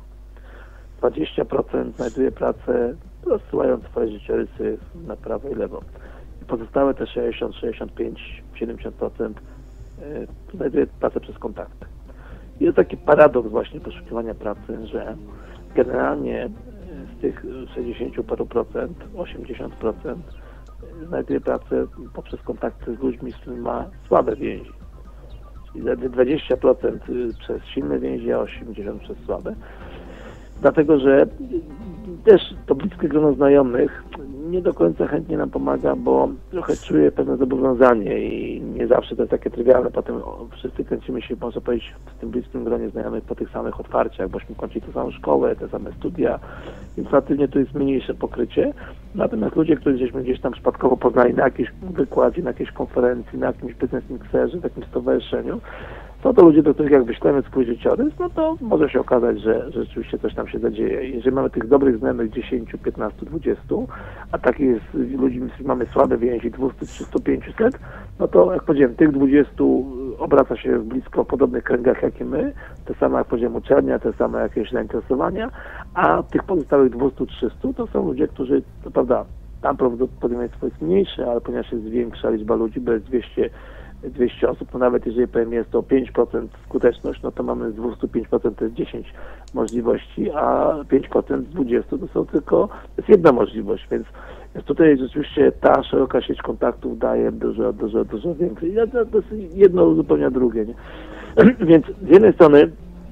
20% znajduje pracę rozsyłając swoje życiorysy na prawo i lewo. I pozostałe te 60, 65, 70% znajduje pracę przez kontakty. Jest taki paradoks właśnie poszukiwania pracy, że generalnie z tych 60 paru procent, 80% znajduje pracę poprzez kontakty z ludźmi, z którymi ma słabe więzi. Czyli zaledwie 20% przez silne więzi, a 80% przez słabe. Dlatego, że też to bliskie grono znajomych nie do końca chętnie nam pomaga, bo trochę czuje pewne zobowiązanie i nie zawsze to jest takie trywialne. Potem wszyscy kręcimy się, można powiedzieć, w tym bliskim gronie znajomych po tych samych otwarciach, bośmy kończyli tę samą szkołę, te same studia, więc natywnie to jest mniejsze pokrycie. Natomiast ludzie, których żeśmy gdzieś tam przypadkowo poznali na jakiejś wykładzie, na jakiejś konferencji, na jakimś business mixerze, w jakimś stowarzyszeniu, to ludzie, do których jak wyślemy swój życiorys, no to może się okazać, że rzeczywiście coś tam się zadzieje. Jeżeli mamy tych dobrych znajomych 10, 15, 20, a takich jest ludzi, mamy słabe więzi 200, 300, 500, no to jak powiedziałem, tych 20 obraca się w blisko podobnych kręgach jak i my, te same jak powiedziałem uczelnia, te same jakieś zainteresowania, a tych pozostałych 200, 300 to są ludzie, którzy, to prawda, tam prawdopodobieństwo jest mniejsze, ale ponieważ jest większa liczba ludzi, bo jest 200 osób, to nawet jeżeli powiem jest to 5% skuteczność, no to mamy z 205% to jest 10 możliwości, a 5% z 20 to jest jedna możliwość, więc tutaj rzeczywiście ta szeroka sieć kontaktów daje dużo więcej. To jest jedno uzupełnia drugie, nie? Więc z jednej strony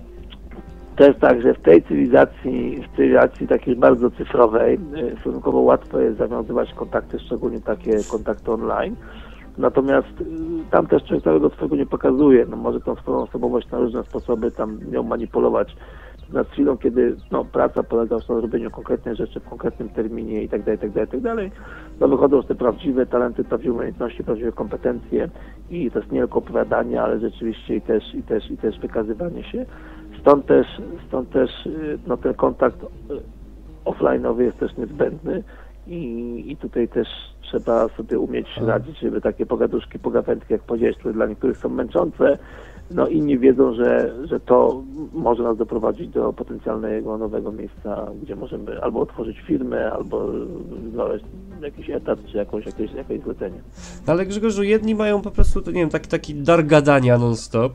to jest tak, że w tej cywilizacji takiej bardzo cyfrowej stosunkowo łatwo jest zawiązywać kontakty, szczególnie takie kontakty online. Natomiast tam też człowiek całego swojego nie pokazuje. No może tą swoją osobowość na różne sposoby tam nią manipulować. Nad chwilą, kiedy praca polega już na robieniu konkretnych rzeczy w konkretnym terminie i tak dalej, no wychodzą już te prawdziwe talenty, prawdziwe umiejętności, prawdziwe kompetencje i to jest nie tylko opowiadanie, ale rzeczywiście i też wykazywanie się. Stąd też no, ten kontakt offline'owy jest też niezbędny. I tutaj też trzeba sobie umieć radzić, żeby takie pogaduszki, pogawędki, jak powiedziałeś, które dla niektórych są męczące, no inni wiedzą, że to może nas doprowadzić do potencjalnego nowego miejsca, gdzie możemy albo otworzyć firmę, albo znaleźć jakiś etat, czy jakieś zlecenie. Ale Grzegorzu, jedni mają po prostu, nie wiem, taki dar gadania non-stop,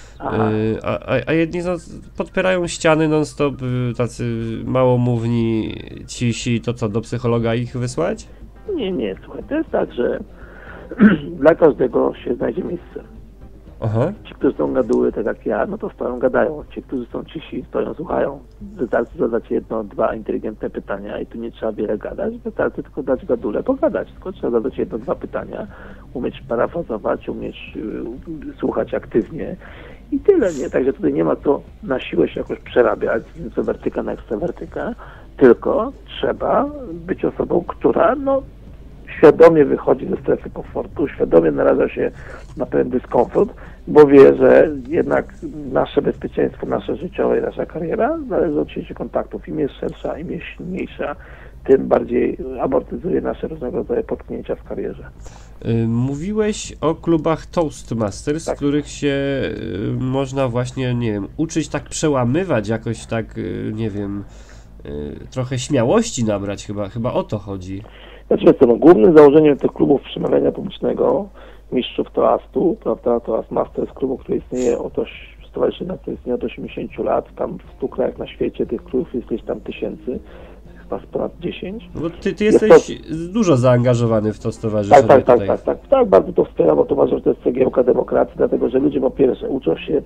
a jedni podpierają ściany non-stop, tacy małomówni, cisi, to co, do psychologa ich wysłać? Nie, słuchaj, to jest tak, że dla każdego się znajdzie miejsce. Aha. Ci, którzy są gaduły, tak jak ja, no to stoją, gadają. Ci, którzy są cisi, stoją, słuchają. Wystarczy zadać 1, 2 inteligentne pytania i tu nie trzeba wiele gadać, wystarczy tylko dać gadule, pogadać. Tylko trzeba zadać 1, 2 pytania, umieć parafrazować, umieć słuchać aktywnie i tyle, nie? Także tutaj nie ma co na siłę się jakoś przerabiać z introwertyka na ekstrawertyka, tylko trzeba być osobą, która świadomie wychodzi ze strefy komfortu, świadomie naraża się na pewien dyskomfort, bo wie, że jednak nasze bezpieczeństwo, nasze życiowe i nasza kariera zależy od sieci kontaktów. Im jest szersza, im jest silniejsza, tym bardziej amortyzuje nasze różnego rodzaju potknięcia w karierze. Mówiłeś o klubach Toastmasters, tak, w których się można właśnie, nie wiem, uczyć tak przełamywać, jakoś tak, nie wiem, trochę śmiałości nabrać, chyba o to chodzi. Znaczy, głównym założeniem tych klubów przemawiania publicznego, mistrzów Toastu, prawda, Toastmasters, klubu, który istnieje stowarzyszenia, które istnieje od 80 lat, tam w 100 krajach na świecie, tych klubów jest gdzieś tam tysięcy, chyba ponad 10. Bo ty jesteś dużo zaangażowany w to stowarzyszenie. Tak, bardzo to wspieram, bo to uważam, że to jest cegiełka demokracji, dlatego że ludzie po pierwsze uczą się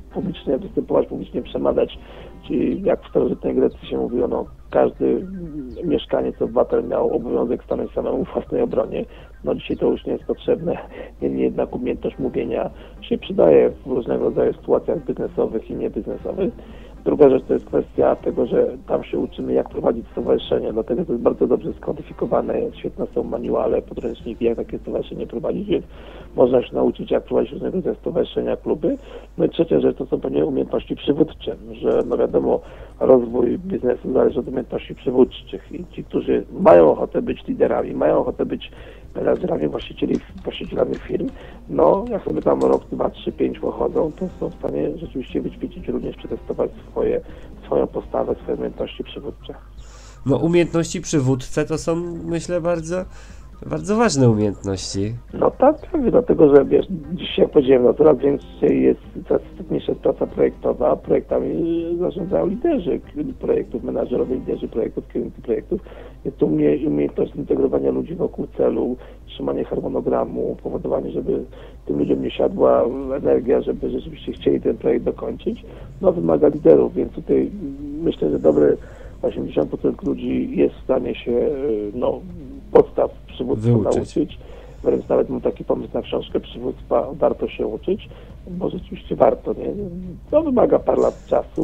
publicznie występować, publicznie przemawiać, czyli jak w starożytnej Grecji się mówiło, no każdy mieszkaniec, obywatel miał obowiązek stanąć samemu w własnej obronie. No dzisiaj to już nie jest potrzebne, niemniej jednak umiejętność mówienia się przydaje w różnego rodzaju sytuacjach biznesowych i niebiznesowych. Druga rzecz to jest kwestia tego, że tam się uczymy, jak prowadzić stowarzyszenie, dlatego to jest bardzo dobrze skodyfikowane, świetne są manuale, podręczniki, jak takie stowarzyszenie prowadzić, więc można się nauczyć, jak prowadzić różnego rodzaju stowarzyszenia, kluby. No i trzecia rzecz to są pewnie umiejętności przywódcze, że no wiadomo, rozwój biznesu zależy od umiejętności przywódczych i ci, którzy mają ochotę być liderami, mają ochotę być menadżerami, właścicielami firm, no jak sobie tam rok, 2, 3, 5 pochodzą, to są w stanie rzeczywiście wyćwiczyć, również przetestować swoją postawę, swoje umiejętności przywódcze. No umiejętności przywódcze to są, myślę, bardzo, bardzo ważne umiejętności. No tak, dlatego że wiesz, dzisiaj jak powiedziałem, no coraz istotniejsza jest praca projektowa, projektami zarządzają liderzy projektów, menadżerowie liderzy projektów, kierownicy projektów. Jest to umiejętność zintegrowania ludzi wokół celu, trzymanie harmonogramu, powodowanie, żeby tym ludziom nie siadła energia, żeby rzeczywiście chcieli ten projekt dokończyć. No wymaga liderów, więc tutaj myślę, że dobre 80% ludzi jest w stanie się podstaw przywództwa nauczyć. Wręcz nawet mam taki pomysł na książkę przywództwa, warto się uczyć, bo rzeczywiście warto, nie? To wymaga par lat czasu,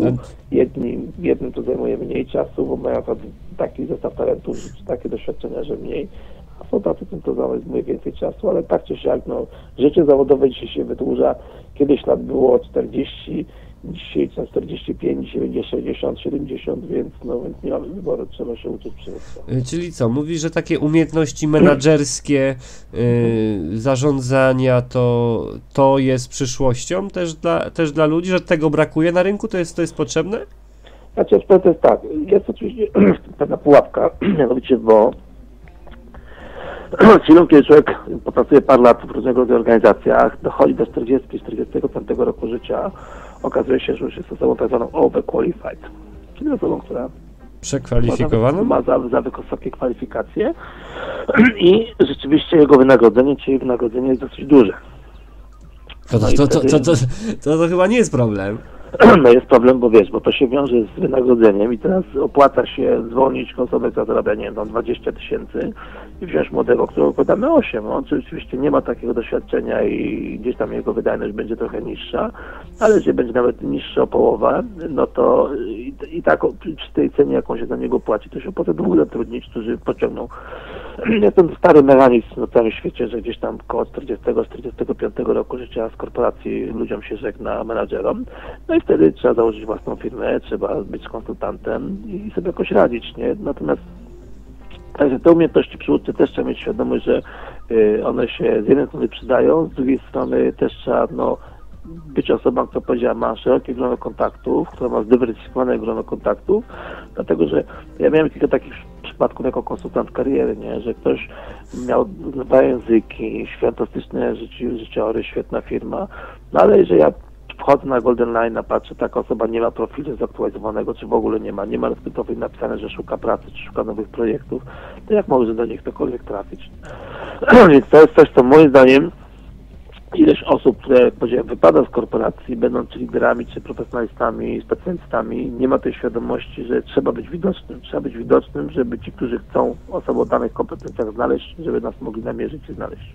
jednym to zajmuje mniej czasu, bo mają taki zestaw talentów, takie doświadczenia, że mniej, a są tacy, tym to zajmuje więcej czasu, ale tak czy siak, no, życie zawodowe dzisiaj się wydłuża, kiedyś lat było 40, dzisiaj 45, dzisiaj będzie 60, 70, więc nie mamy wyboru, trzeba się uczyć przywództwa. Czyli co, mówisz, że takie umiejętności menadżerskie, zarządzania, to jest przyszłością też dla ludzi, że tego brakuje na rynku, to jest potrzebne? Znaczy, to jest tak, jest oczywiście pewna pułapka, mianowicie, bo kiedy człowiek popracuje parę lat w różnego rodzaju organizacjach, dochodzi do 40-45 roku życia, okazuje się, że już jest osobą tak zwaną overqualified, czyli osobą, która przekwalifikowaną? Ma za wysokie kwalifikacje i rzeczywiście jego wynagrodzenie, czyli wynagrodzenie jest dosyć duże. To chyba nie jest problem. No jest problem, bo to się wiąże z wynagrodzeniem i teraz opłaca się zwolnić osobę, która zarabia, nie wiem, 20 000 i wziąć młodego, którego wydamy 8. On rzeczywiście nie ma takiego doświadczenia i gdzieś tam jego wydajność będzie trochę niższa, ale jeżeli będzie nawet niższa o połowę, no to i tak przy tej cenie, jaką się za niego płaci, to się opłaca dwóch zatrudnić, którzy pociągną. Jest ten stary mechanizm na całym świecie, że gdzieś tam koło 40-45 roku życia z korporacji ludziom się żegna, menadżerom. No i wtedy trzeba założyć własną firmę, trzeba być konsultantem i sobie jakoś radzić, nie? Natomiast także te umiejętności przywódcze też trzeba mieć świadomość, że one się z jednej strony przydają, z drugiej strony też trzeba być osobą, która powiedziała, ma szerokie grono kontaktów, która ma zdywersyfikowane grono kontaktów, dlatego że ja miałem kilka takich przypadków jako konsultant kariery, nie? Że ktoś miał dwa języki, fantastyczne życiory, świetna firma, no ale jeżeli ja wchodzę na Golden Line, patrzę, taka osoba nie ma profilu zaktualizowanego, czy w ogóle nie ma skrytowej napisane, że szuka pracy, czy szuka nowych projektów, to jak może do nich ktokolwiek trafić? Więc to jest coś, co moim zdaniem ileś osób, które, jak powiedziałem, wypada z korporacji, będąc liderami, czy profesjonalistami, specjalistami, nie ma tej świadomości, że trzeba być widocznym, żeby ci, którzy chcą osoby o danych kompetencjach znaleźć, żeby nas mogli namierzyć i znaleźć.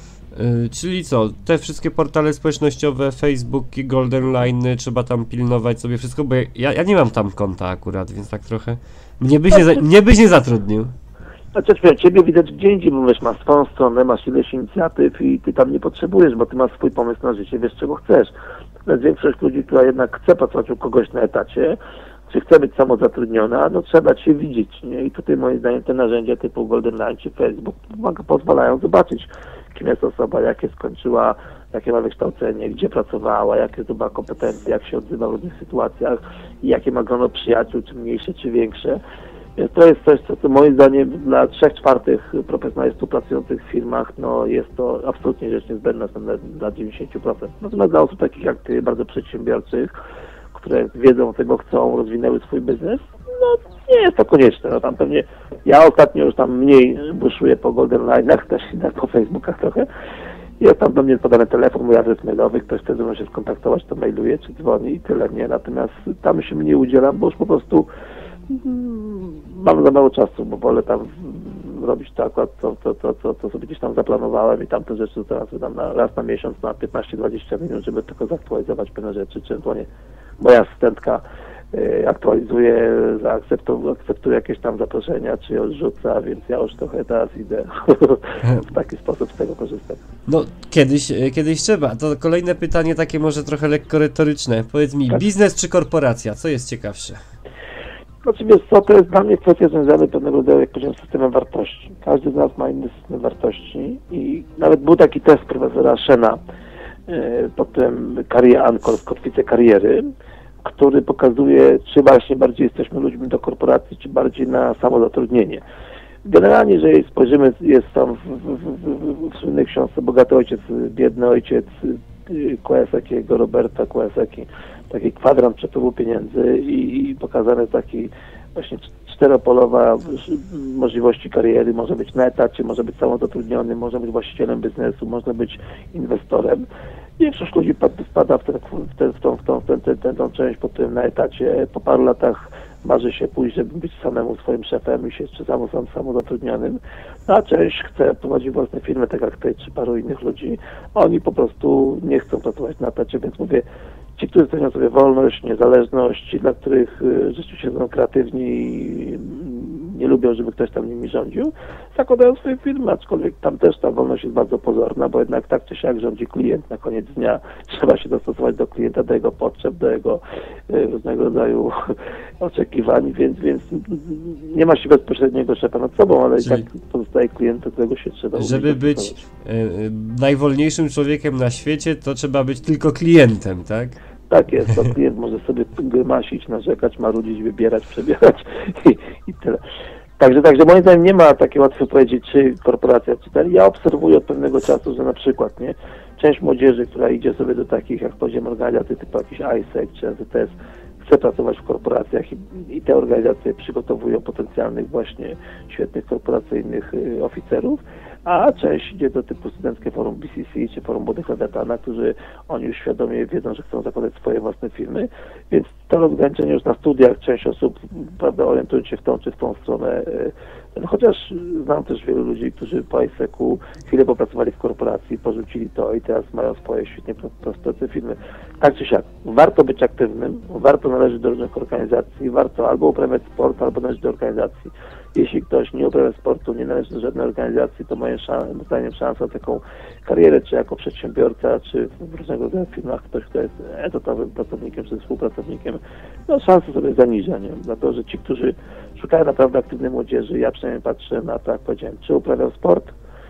Czyli co, te wszystkie portale społecznościowe, Facebook i Golden Line, trzeba tam pilnować sobie wszystko, bo ja nie mam tam konta akurat, więc tak trochę mnie byś nie zatrudnił. Znaczy, ciebie widać gdzie indziej, bo masz swoją stronę, masz ileś inicjatyw i ty tam nie potrzebujesz, bo ty masz swój pomysł na życie, wiesz czego chcesz. Natomiast większość ludzi, która jednak chce pracować u kogoś na etacie, czy chce być samozatrudniona, no trzeba cię widzieć, nie? I tutaj moim zdaniem te narzędzia typu Golden Line czy Facebook pozwalają zobaczyć, kim jest osoba, jakie skończyła, jakie ma wykształcenie, gdzie pracowała, jakie zdobyła kompetencje, jak się odzywa w różnych sytuacjach i jakie ma grono przyjaciół, czy mniejsze, czy większe. Więc to jest coś, co moim zdaniem dla 3/4 profesjonalistów pracujących w firmach, no jest to absolutnie rzecz niezbędna dla 90%. Natomiast dla osób takich jak ty, bardzo przedsiębiorczych, które wiedzą, tego chcą, rozwinęły swój biznes, no nie jest to konieczne. No tam pewnie ja ostatnio już tam mniej buszuję po Golden Line'ach, też jednak po Facebookach trochę. Jest tam do mnie podany telefon, mój adres mailowy, ktoś chce ze mną się skontaktować, to mailuje, czy dzwoni i tyle, nie? Natomiast tam się nie udzielam, bo już po prostu mam za mało czasu, bo wolę tam robić to akurat, co sobie gdzieś tam zaplanowałem i tamte rzeczy to teraz wydam raz na miesiąc, na 15-20 minut, żeby tylko zaktualizować pewne rzeczy, czy ewentualnie moja asystentka aktualizuje, akceptuje jakieś tam zaproszenia, czy je odrzuca, więc ja już trochę teraz idę w taki sposób z tego korzystać. No, kiedyś trzeba. To kolejne pytanie, takie może trochę lekko retoryczne. Powiedz mi, tak. Biznes czy korporacja? Co jest ciekawsze? Znaczy, wiesz co, to jest dla mnie kwestia związana pewnego rodzaju, jak powiedziałem, systemem wartości. Każdy z nas ma inny system wartości i nawet był taki test profesora Shena pod tym Career Anchor, kotwicę kariery, który pokazuje, czy właśnie bardziej jesteśmy ludźmi do korporacji, czy bardziej na samozatrudnienie. Generalnie, jeżeli spojrzymy, jest tam w słynnej książce Bogaty ojciec, biedny ojciec Kiyosakiego, Roberta Kiyosaki, taki kwadrant przepływu pieniędzy i pokazany taki właśnie czteropolowa możliwości kariery. Może być na etacie, może być samozatrudniony, może być właścicielem biznesu, można być inwestorem. Większość ludzi wpada w tę część po tym na etacie. Po paru latach marzy się pójść, żeby być samemu swoim szefem i się jeszcze samozatrudnionym. A część chce prowadzić własne firmy, tak jak ty czy paru innych ludzi. Oni po prostu nie chcą pracować na etacie, więc mówię, ci, którzy cenią sobie wolność, niezależność, ci, dla których rzeczywiście są kreatywni i nie lubią, żeby ktoś tam nimi rządził, zakładają swoje firmy, aczkolwiek tam też ta wolność jest bardzo pozorna, bo jednak tak czy siak rządzi klient na koniec dnia. Trzeba się dostosować do klienta, do jego potrzeb, do jego różnego rodzaju oczekiwań, więc nie ma się bezpośredniego szefa nad sobą, ale czyli i tak pozostaje klient, do którego się trzeba żeby być najwolniejszym człowiekiem na świecie, to trzeba być tylko klientem, tak? Tak jest, to klient może sobie grymasić, narzekać, marudzić, wybierać, przebierać i tyle. Także moim zdaniem nie ma takiej łatwej odpowiedzi, czy korporacja, czy ten. Ja obserwuję od pewnego czasu, że na przykład część młodzieży, która idzie sobie do takich, jak powiedziałem, organizacji typu jakiś ISEC czy NZS, chce pracować w korporacjach i te organizacje przygotowują potencjalnych właśnie świetnych korporacyjnych oficerów, a część idzie do typu Studenckie Forum BCC czy Forum Młodych Latana, którzy oni już świadomie wiedzą, że chcą zakładać swoje własne firmy, więc to rozgraniczenie już na studiach część osób, prawda, orientują się w tą czy w tą stronę, chociaż znam też wielu ludzi, którzy po ISEC-u chwilę popracowali w korporacji, porzucili to i teraz mają swoje świetnie prosperujące firmy. Tak czy siak, warto być aktywnym, warto należeć do różnych organizacji, warto albo uprawiać sport, albo należeć do organizacji. Jeśli ktoś nie uprawia sportu, nie należy do żadnej organizacji, to moim zdaniem szansa na taką karierę, czy jako przedsiębiorca, czy w różnego rodzaju firmach, ktoś, kto jest etatowym pracownikiem, czy współpracownikiem, no szanse sobie zaniża, nie? Dlatego, że ci, którzy szukają naprawdę aktywnej młodzieży, ja przynajmniej patrzę na to, jak powiedziałem, czy uprawiał sport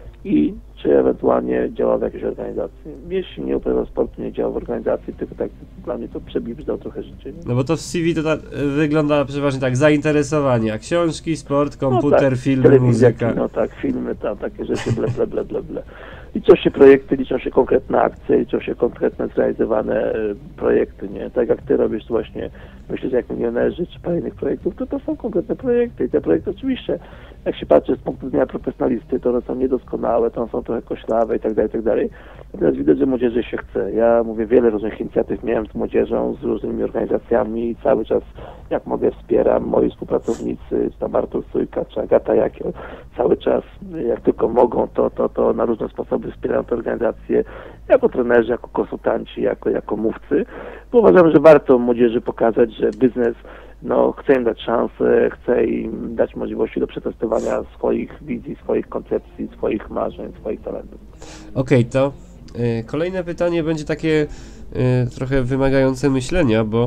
i czy ewentualnie działał w jakiejś organizacji. Jeśli nie uprawiał sportu, nie działał w organizacji, tylko tak dla mnie to przebibrzał trochę życie. Nie? No bo to w CV to wygląda przeważnie tak, zainteresowania, książki, sport, komputer, no tak, filmy, muzyka. No tak, filmy, tam takie rzeczy, ble. Liczą się projekty, liczą się konkretne akcje, liczą się konkretne zrealizowane projekty, nie? Tak jak ty robisz właśnie, myślę, że jak milionerzy czy parę innych projektów, to są konkretne projekty i te projekty oczywiście, jak się patrzy z punktu widzenia profesjonalisty, to one są niedoskonałe, to one są trochę koślawe i tak dalej. Natomiast widać, że młodzieży się chce. Ja mówię, wiele różnych inicjatyw miałem z młodzieżą, z różnymi organizacjami i cały czas, jak mogę, wspieram. Moi współpracownicy, tam Artur Sójka czy Agata Jakiel, cały czas, jak tylko mogą, to na różne sposoby wspierają te organizacje, jako trenerzy, jako konsultanci, jako mówcy. Bo uważam, że warto młodzieży pokazać, że biznes chce im dać szansę, chce im dać możliwości do przetestowania swoich wizji, swoich koncepcji, swoich marzeń, swoich talentów. Okej, to kolejne pytanie będzie takie trochę wymagające myślenia, bo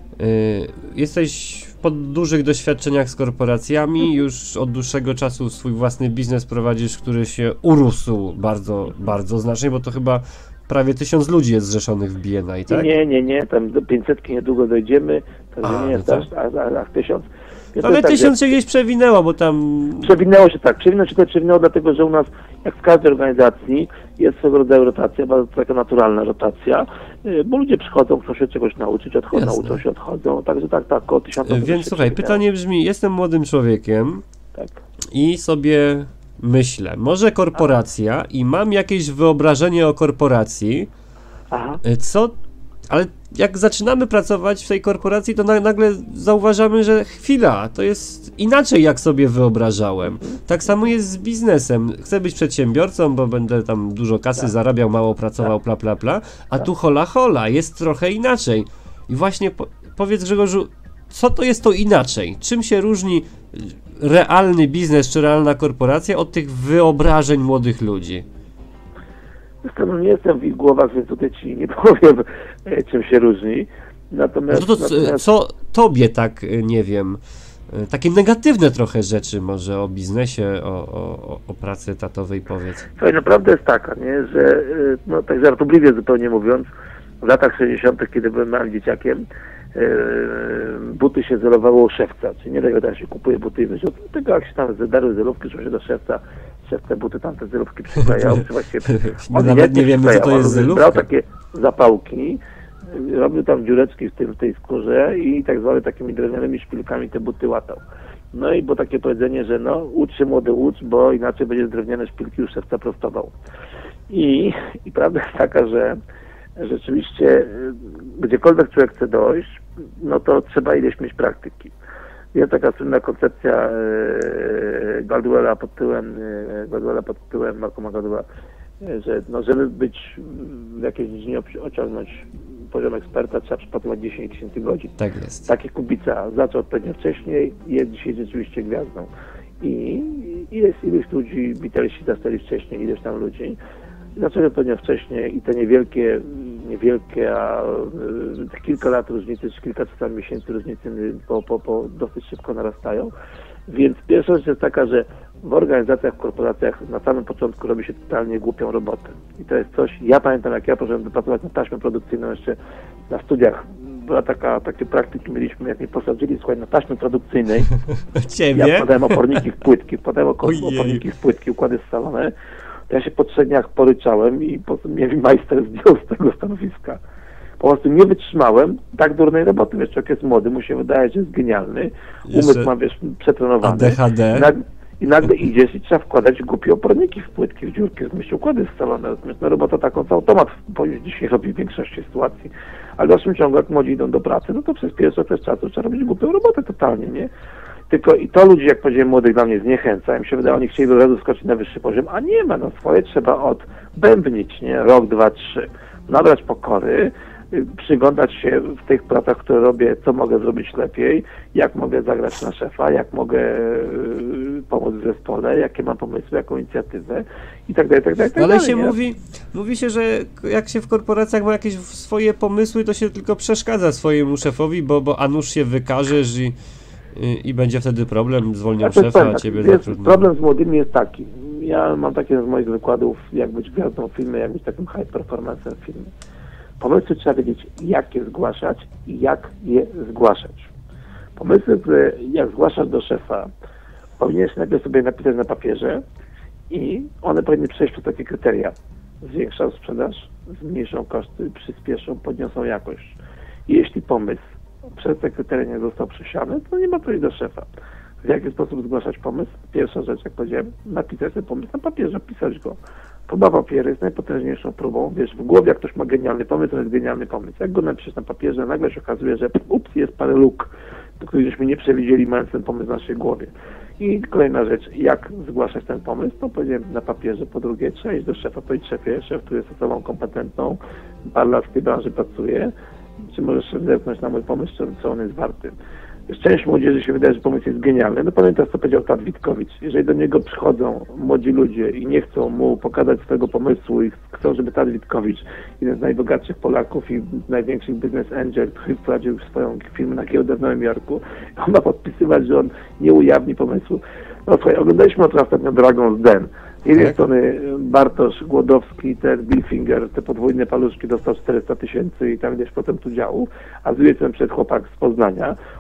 jesteś po dużych doświadczeniach z korporacjami, już od dłuższego czasu swój własny biznes prowadzisz, który się urósł bardzo, bardzo znacznie, bo to chyba prawie 1000 ludzi jest zrzeszonych w BNI, tak? Nie, tam do 500 niedługo dojdziemy, także nie jest aż 1000. Ale 1000 się gdzieś przewinęło, bo tam... Przewinęło się dlatego, że u nas, jak w każdej organizacji, jest swego rodzaju rotacja, bardzo taka naturalna rotacja, bo ludzie przychodzą, chcą się czegoś nauczyć, odchodzą, uczą się, odchodzą, także tak, około 1000. Więc słuchaj, pytanie brzmi, jestem młodym człowiekiem tak. i sobie myślę, może korporacja i mam jakieś wyobrażenie o korporacji, ale jak zaczynamy pracować w tej korporacji, to nagle zauważamy, że chwila, to jest inaczej, jak sobie wyobrażałem. Tak samo jest z biznesem. Chcę być przedsiębiorcą, bo będę tam dużo kasy zarabiał, mało pracował, a tu hola, jest trochę inaczej. I właśnie powiedz, Grzegorzu, co to jest to inaczej? Czym się różni realny biznes czy realna korporacja od tych wyobrażeń młodych ludzi? No nie jestem w ich głowach, więc tutaj ci nie powiem, czym się różni. Natomiast, co tobie tak, nie wiem, takie negatywne trochę rzeczy może o biznesie, o pracy etatowej powiedz? Naprawdę jest taka, nie, że no tak żartobliwie zupełnie mówiąc, w latach 60., kiedy byłem małym dzieciakiem, buty się zerowało u szewca, czyli nie tego, że się kupuje buty i myślę, tylko jak się tam darły zerówki, szło się do szewca te buty tam te zerówki przyklejał, czy właściwie my nawet nie wiemy, co to jest zerówka. Brał takie zapałki, robił tam dziureczki w tej skórze i tak zwane takimi drewnianymi szpilkami te buty łatał. No i było takie powiedzenie, że no ucz się młody ucz, bo inaczej będzie drewniane szpilki już szewca prostował. I prawda jest taka, że rzeczywiście gdziekolwiek człowiek chce dojść, no to trzeba ileś mieć praktyki. Jest taka słynna koncepcja Gladwella pod tytułem Malcolma Gladwella, że no, żeby być w jakiejś dziedzinie osiągnąć poziom eksperta, trzeba przypatrywać 10 000 godzin. Tak jest. Taki Kubica zaczął odpowiednio wcześniej i jest dzisiaj rzeczywiście gwiazdą. I jest iluś ludzi, Beatlesi zastali wcześniej, ileś tam ludzi, zaczęli odpowiednio wcześniej i te niewielkie, a kilka lat różnicy, czy kilka czasami miesięcy różnicy dosyć szybko narastają. Więc pierwsza rzecz jest taka, że w organizacjach, w korporacjach na samym początku robi się totalnie głupią robotę. I to jest coś, ja pamiętam, jak ja poszedłem pracować na taśmę produkcyjną jeszcze na studiach. Była takie praktyki mieliśmy, jak mnie posadzili, słuchaj, na taśmie produkcyjnej. Ciebie? Ja wkładałem oporniki w płytki, układy scalone. To ja się po 3 dniach poryczałem i po prostu mnie majster zdjął z tego stanowiska. Po prostu nie wytrzymałem tak durnej roboty. Wiesz, człowiek jest młody, mu się wydaje, że jest genialny. Umysł ma, wiesz, przetrenowany. ADHD. I nagle idziesz i trzeba wkładać głupie oporniki w płytki, w dziurki, w układy scalone. Natomiast robota taką, co automat już dzisiaj robi w większości sytuacji. Ale w dalszym ciągu, jak młodzi idą do pracy, no to przez pierwszy okres czasu trzeba robić głupią robotę totalnie, nie? Tylko i to ludzi, jak powiedziałem, młodych dla mnie zniechęca. Im się wydaje, oni chcieli od razu skoczyć na wyższy poziom, a nie ma, no swoje trzeba odbębnić, nie? Rok, 2, 3. Nabrać pokory, przyglądać się w tych pracach, które robię, co mogę zrobić lepiej, jak mogę zagrać na szefa, jak mogę pomóc w zespole, jakie mam pomysły, jaką inicjatywę i tak dalej, tak dalej. Ale dalej, się mówi się, że jak się w korporacjach ma jakieś swoje pomysły, to się tylko przeszkadza swojemu szefowi, bo a nuż się wykażesz i będzie wtedy problem, zwolnią szefa, a ciebie zatrudnią. Problem z młodymi jest taki. Ja mam takie z moich wykładów, jak być gwiazdą w filmie, jak być takim high performance'em w filmie. Pomysły trzeba wiedzieć, jak je zgłaszać i jak je zgłaszać. Pomysły, które jak zgłaszasz do szefa, powinieneś najpierw sobie napisać na papierze i one powinny przejść przez takie kryteria. Zwiększą sprzedaż, zmniejszą koszty, przyspieszą, podniosą jakość. I jeśli pomysł przez te kryteria nie został przesiany, to nie ma co iść do szefa. W jaki sposób zgłaszać pomysł? Pierwsza rzecz, jak powiedziałem, napisać sobie pomysł na papierze, pisać go. Próba papieru jest najpotężniejszą próbą. Wiesz, w głowie jak ktoś ma genialny pomysł, to jest genialny pomysł. Jak go napiszesz na papierze, nagle się okazuje, że jest parę luk, do których żeśmy nie przewidzieli, mając ten pomysł w naszej głowie. I kolejna rzecz, jak zgłaszać ten pomysł, to powiedziałem na papierze. Po drugie, trzeba iść do szefa, powiedzieć szefie, szef, który jest osobą kompetentną, parę lat w tej branży pracuje, czy możesz zerknąć na mój pomysł, co on jest warty. Część młodzieży się wydaje, że pomysł jest genialny. No pamiętasz, co powiedział Tad Witkowicz. Jeżeli do niego przychodzą młodzi ludzie i nie chcą mu pokazać swojego pomysłu i chcą, żeby Tad Witkowicz, jeden z najbogatszych Polaków i największych business angel, który wprowadził swoją firmę na giełdę w Nowym Jorku, on ma podpisywać, że on nie ujawni pomysłu. No słuchaj, oglądaliśmy ostatnio Dragon's Den. Z jednej strony Bartosz Głodowski, ten Billfinger, te podwójne paluszki dostał 400 000 i tam gdzieś potem tu działów, a z drugiej strony przed chłopak z Poznania,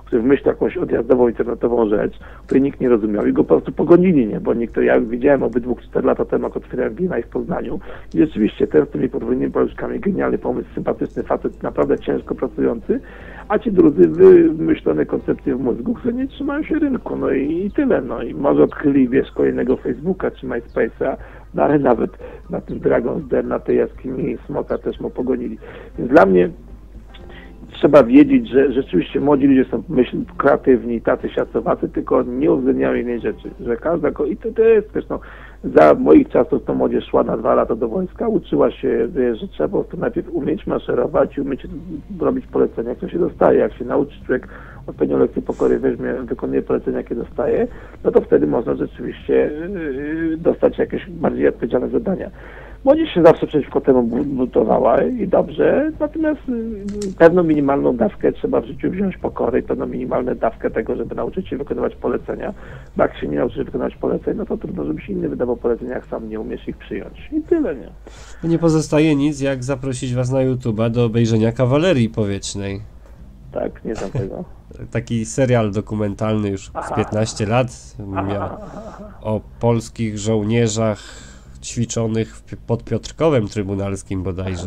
który wymyślił jakąś odjazdową internetową rzecz, której nikt nie rozumiał i go po prostu pogonili, nie? Bo nikt, ja widziałem obydwu 4 lata temu, jak otwierałem BNI w Poznaniu i rzeczywiście ten z tymi podwójnymi policzkami, genialny pomysł, sympatyczny facet, naprawdę ciężko pracujący, a ci drudzy wymyślone koncepcje w mózgu, które nie trzymają się rynku, no i tyle, no i może odkryli, wiesz, kolejnego Facebooka czy MySpace'a, no ale nawet na tym Dragon's Den, na tej jaskini Smoka też mu pogonili. Więc dla mnie trzeba wiedzieć, że rzeczywiście młodzi ludzie są kreatywni, tacy siacowacy, tylko nie uwzględniają jednej rzeczy, że każda, i to jest też, no, za moich czasów to młodzież szła na 2 lata do wojska, uczyła się, że trzeba po prostu najpierw umieć maszerować i umieć robić polecenia, jak to się dostaje, jak się nauczy człowiek odpowiednią lekcję pokory, weźmie, wykonuje polecenia, jakie dostaje, no to wtedy można rzeczywiście dostać jakieś bardziej odpowiedzialne zadania. Młodzież się zawsze przeciwko temu buntowała i dobrze, natomiast pewną minimalną dawkę trzeba w życiu wziąć pokory i pewną minimalną dawkę tego, żeby nauczyć się wykonywać polecenia. Bo jak się nie nauczysz wykonywać poleceń, no to trudno, żebyś inny wydawał polecenia, jak sam nie umiesz ich przyjąć. I tyle, nie? Nie pozostaje nic, jak zaprosić was na YouTube'a do obejrzenia Kawalerii Powietrznej. Tak, nie znam tego. Taki serial dokumentalny już z 15 lat miał o polskich żołnierzach ćwiczonych pod Piotrkowem Trybunalskim bodajże.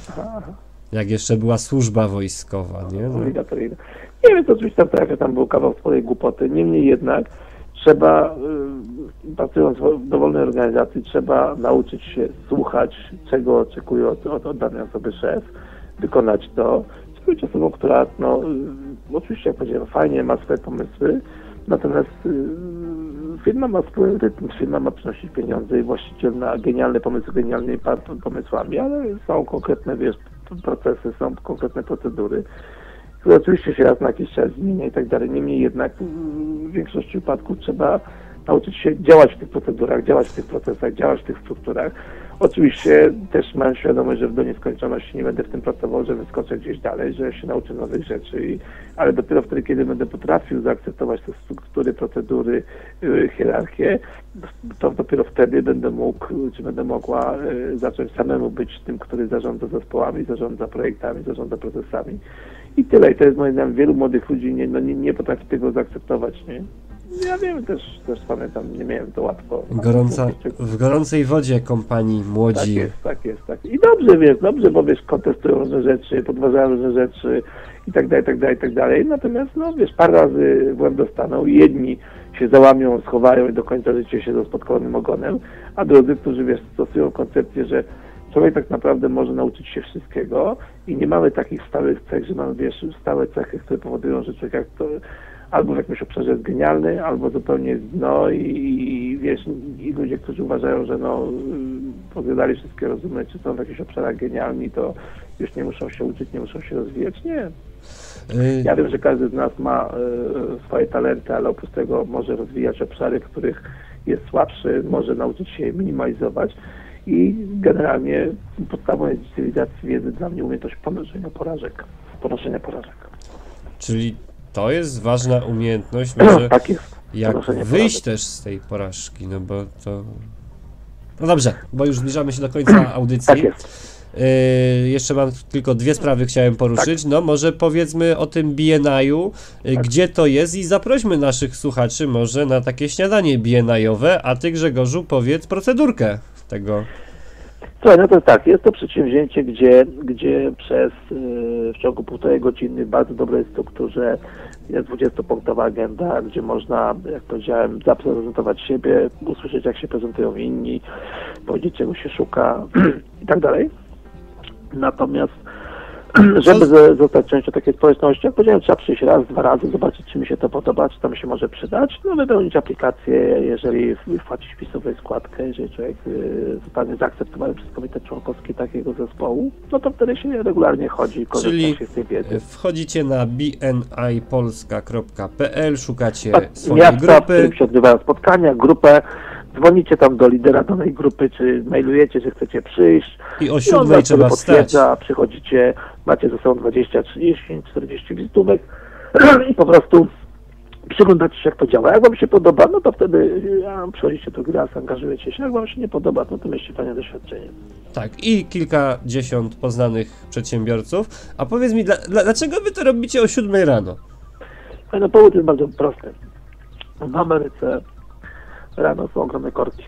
Jak jeszcze była służba wojskowa, nie? No. Nie wiem, to oczywiście tam był kawał swojej głupoty. Niemniej jednak trzeba, pracując w dowolnej organizacji, trzeba nauczyć się słuchać, czego oczekuje od danej osoby szef, wykonać to, być osobą, która, no, oczywiście, jak powiedziałem, fajnie ma swoje pomysły, natomiast firma ma swój rytm, firma ma przynosić pieniądze i właściciel ma genialne pomysły, genialnymi pomysłami, ale są konkretne, wiesz, procesy, są konkretne procedury, które oczywiście się raz na jakiś czas zmienia i tak dalej. Niemniej jednak w większości wypadków trzeba nauczyć się działać w tych procedurach, działać w tych procesach, działać w tych strukturach. Oczywiście też mam świadomość, że do nieskończoności nie będę w tym pracował, że wyskoczę gdzieś dalej, że się nauczę nowych rzeczy, ale dopiero wtedy, kiedy będę potrafił zaakceptować te struktury, procedury, hierarchię, to dopiero wtedy będę mógł, czy będę mogła zacząć samemu być tym, który zarządza zespołami, zarządza projektami, zarządza procesami. I tyle. I to jest moim zdaniem, wielu młodych ludzi nie potrafi tego zaakceptować, nie? Ja wiem, też pamiętam, nie miałem to łatwo. W gorącej wodzie kompanii młodzi. Tak jest. I dobrze, bo wiesz, kontestują różne rzeczy, podważają różne rzeczy i tak dalej. Natomiast, no wiesz, parę razy w łeb dostaną i jedni się załamią, schowają i do końca życia siedzą z podkolonym ogonem, a drudzy, którzy, wiesz, stosują koncepcję, że człowiek tak naprawdę może nauczyć się wszystkiego i nie mamy takich stałych cech, że mamy, wiesz, stałe cechy, które powodują, że człowiek albo w jakimś obszarze jest genialny, albo zupełnie jest dno i wiesz, i ludzie, którzy uważają, że posiadali wszystkie rozumy, czy są w jakichś obszarach genialni, to już nie muszą się uczyć, nie muszą się rozwijać. Nie. Ja wiem, że każdy z nas ma swoje talenty, ale oprócz tego może rozwijać obszary, w których jest słabszy, może nauczyć się je minimalizować i generalnie podstawą jest w cywilizacji wiedzy dla mnie umiejętność ponoszenia porażek. Czyli to jest ważna umiejętność, może tak jest. Jak wyjść też z tej porażki, no bo to... No dobrze, bo już zbliżamy się do końca audycji. Tak jest. Jeszcze mam tylko 2 sprawy chciałem poruszyć. Tak. No może powiedzmy o tym BNI-u, gdzie to jest i zaprośmy naszych słuchaczy może na takie śniadanie BNI-owe, a ty, Grzegorzu, powiedz procedurkę tego. Słuchaj, no to tak, jest to przedsięwzięcie, gdzie w ciągu 1,5 godziny w bardzo dobrej strukturze jest 20-punktowa agenda, gdzie można, jak powiedziałem, zaprezentować siebie, usłyszeć, jak się prezentują inni, powiedzieć, czego się szuka i tak dalej. Natomiast, żeby zostać częścią takiej społeczności, jak powiedziałem, trzeba przyjść raz, 2 razy, zobaczyć, czy mi się to podoba, czy to mi się może przydać, no wypełnić aplikację, jeżeli wpłacić wpisową składkę, jeżeli człowiek zostanie zaakceptowany przez komitet członkowski takiego zespołu, no to wtedy się regularnie chodzi i korzysta się z tej wiedzy. Wchodzicie na bnipolska.pl, szukacie swojej miasta, grupy. W którym się odbywają spotkania, grupę, dzwonicie tam do lidera danej grupy, czy mailujecie, że chcecie przyjść. I o 7:00 trzeba wstać. Przychodzicie, macie ze sobą 20, 30, 40 wizytówek i po prostu przyglądacie się, jak to działa. Jak wam się podoba, no to wtedy przychodzicie do raz, angażujecie się. Jak wam się nie podoba, no to mieliście fajne doświadczenie. Tak, i kilkadziesiąt poznanych przedsiębiorców. A powiedz mi, dlaczego wy to robicie o 7:00 rano? No powód jest bardzo prosty. W Ameryce rano są ogromne korki.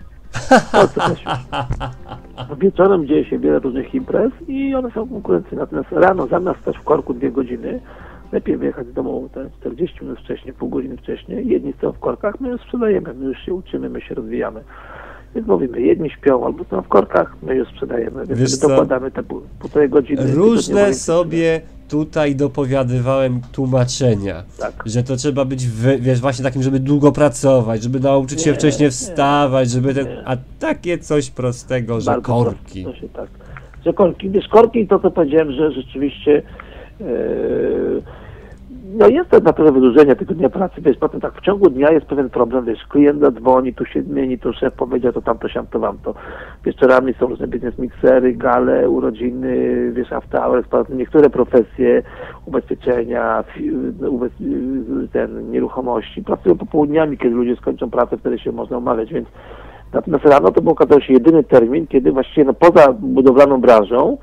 Wieczorem dzieje się wiele różnych imprez i one są konkurencyjne. Natomiast rano, zamiast stać w korku 2 godziny, lepiej wyjechać z domu 40 minut wcześniej, pół godziny wcześniej. Jedni stoją w korkach, my już sprzedajemy, my już się uczymy, my się rozwijamy. Więc mówimy, jedni śpią albo są w korkach, my już sprzedajemy, więc dokładamy te półtorej godziny. Różne sobie tutaj dopowiadywałem tłumaczenia, tak. Że to trzeba być, wiesz, właśnie takim, żeby długo pracować, żeby nauczyć się wcześniej wstawać, żeby a takie coś prostego, że bardzo korki. Proste, tak. Że korki, wiesz, korki to co powiedziałem, że rzeczywiście no jest to na pewno wydłużenie tego dnia pracy, wiesz, potem tak w ciągu dnia jest pewien problem, wiesz, klient zadzwoni, tu się zmieni, tu szef powiedział, to tamto, siamto, wamto. Wieczorami są różne biznes miksery, gale, urodziny, wiesz, after hours, niektóre profesje, ubezpieczenia, nieruchomości, pracują popołudniami, kiedy ludzie skończą pracę, wtedy się można umawiać, więc natomiast rano to był okazał się jedyny termin, kiedy właściwie no, poza budowlaną branżą,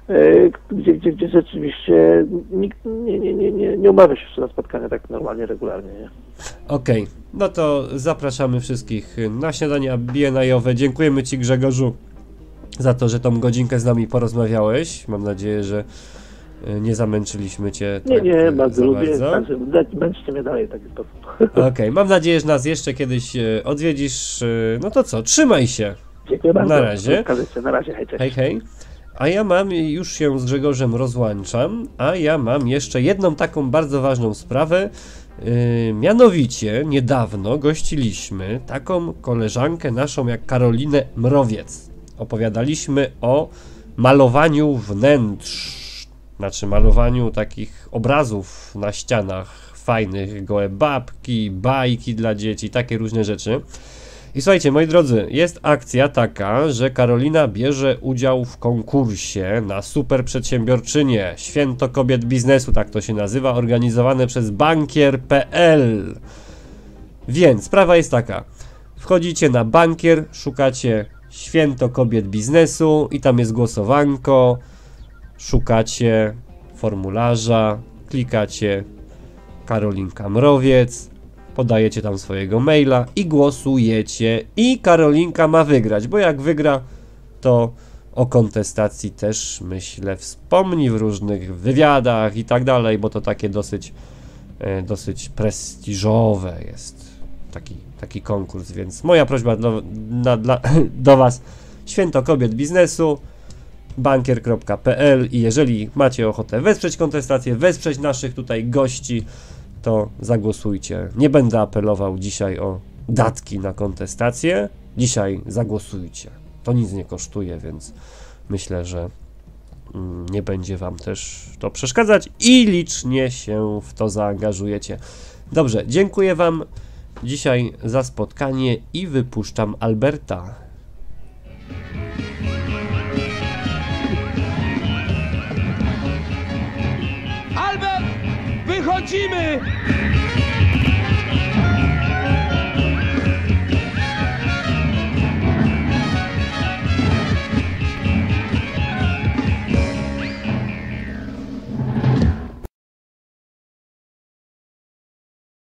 gdzie rzeczywiście nikt nie umawia się jeszcze na spotkania tak normalnie, regularnie. Okej, no to zapraszamy wszystkich na śniadania BNI-owe. Dziękujemy Ci, Grzegorzu, za to, że tą godzinkę z nami porozmawiałeś. Mam nadzieję, że nie zamęczyliśmy Cię Nie, bardzo lubię, także męczcie mnie dalej w taki sposób. Okej, mam nadzieję, że nas jeszcze kiedyś odwiedzisz. No to co, trzymaj się. Dziękuję bardzo. Na razie. Na razie, hej, cześć. Hej, hej. A ja już się z Grzegorzem rozłączam, a ja mam jeszcze jedną taką bardzo ważną sprawę, mianowicie niedawno gościliśmy taką koleżankę naszą jak Karolinę Mrowiec. Opowiadaliśmy o malowaniu wnętrz, znaczy malowaniu takich obrazów na ścianach fajnych, gołe babki, bajki dla dzieci, takie różne rzeczy. I słuchajcie, moi drodzy, jest akcja taka, że Karolina bierze udział w konkursie na super przedsiębiorczynię, Święto Kobiet Biznesu, tak to się nazywa, organizowane przez bankier.pl. Więc sprawa jest taka, wchodzicie na Bankier, szukacie Święto Kobiet Biznesu i tam jest głosowanko, szukacie formularza, klikacie Karolinka Mrowiec, podajecie tam swojego maila i głosujecie i Karolinka ma wygrać, bo jak wygra, to o kontestacji też, myślę, wspomni w różnych wywiadach i tak dalej, bo to takie dosyć prestiżowe jest taki konkurs, więc moja prośba do Was, Święto Kobiet Biznesu, bankier.pl i jeżeli macie ochotę wesprzeć kontestację, wesprzeć naszych tutaj gości, to zagłosujcie. Nie będę apelował dzisiaj o datki na kontestację. Dzisiaj zagłosujcie. To nic nie kosztuje, więc myślę, że nie będzie Wam też to przeszkadzać i licznie się w to zaangażujecie. Dobrze, dziękuję Wam dzisiaj za spotkanie i wypuszczam Alberta. Albert, wychodzimy!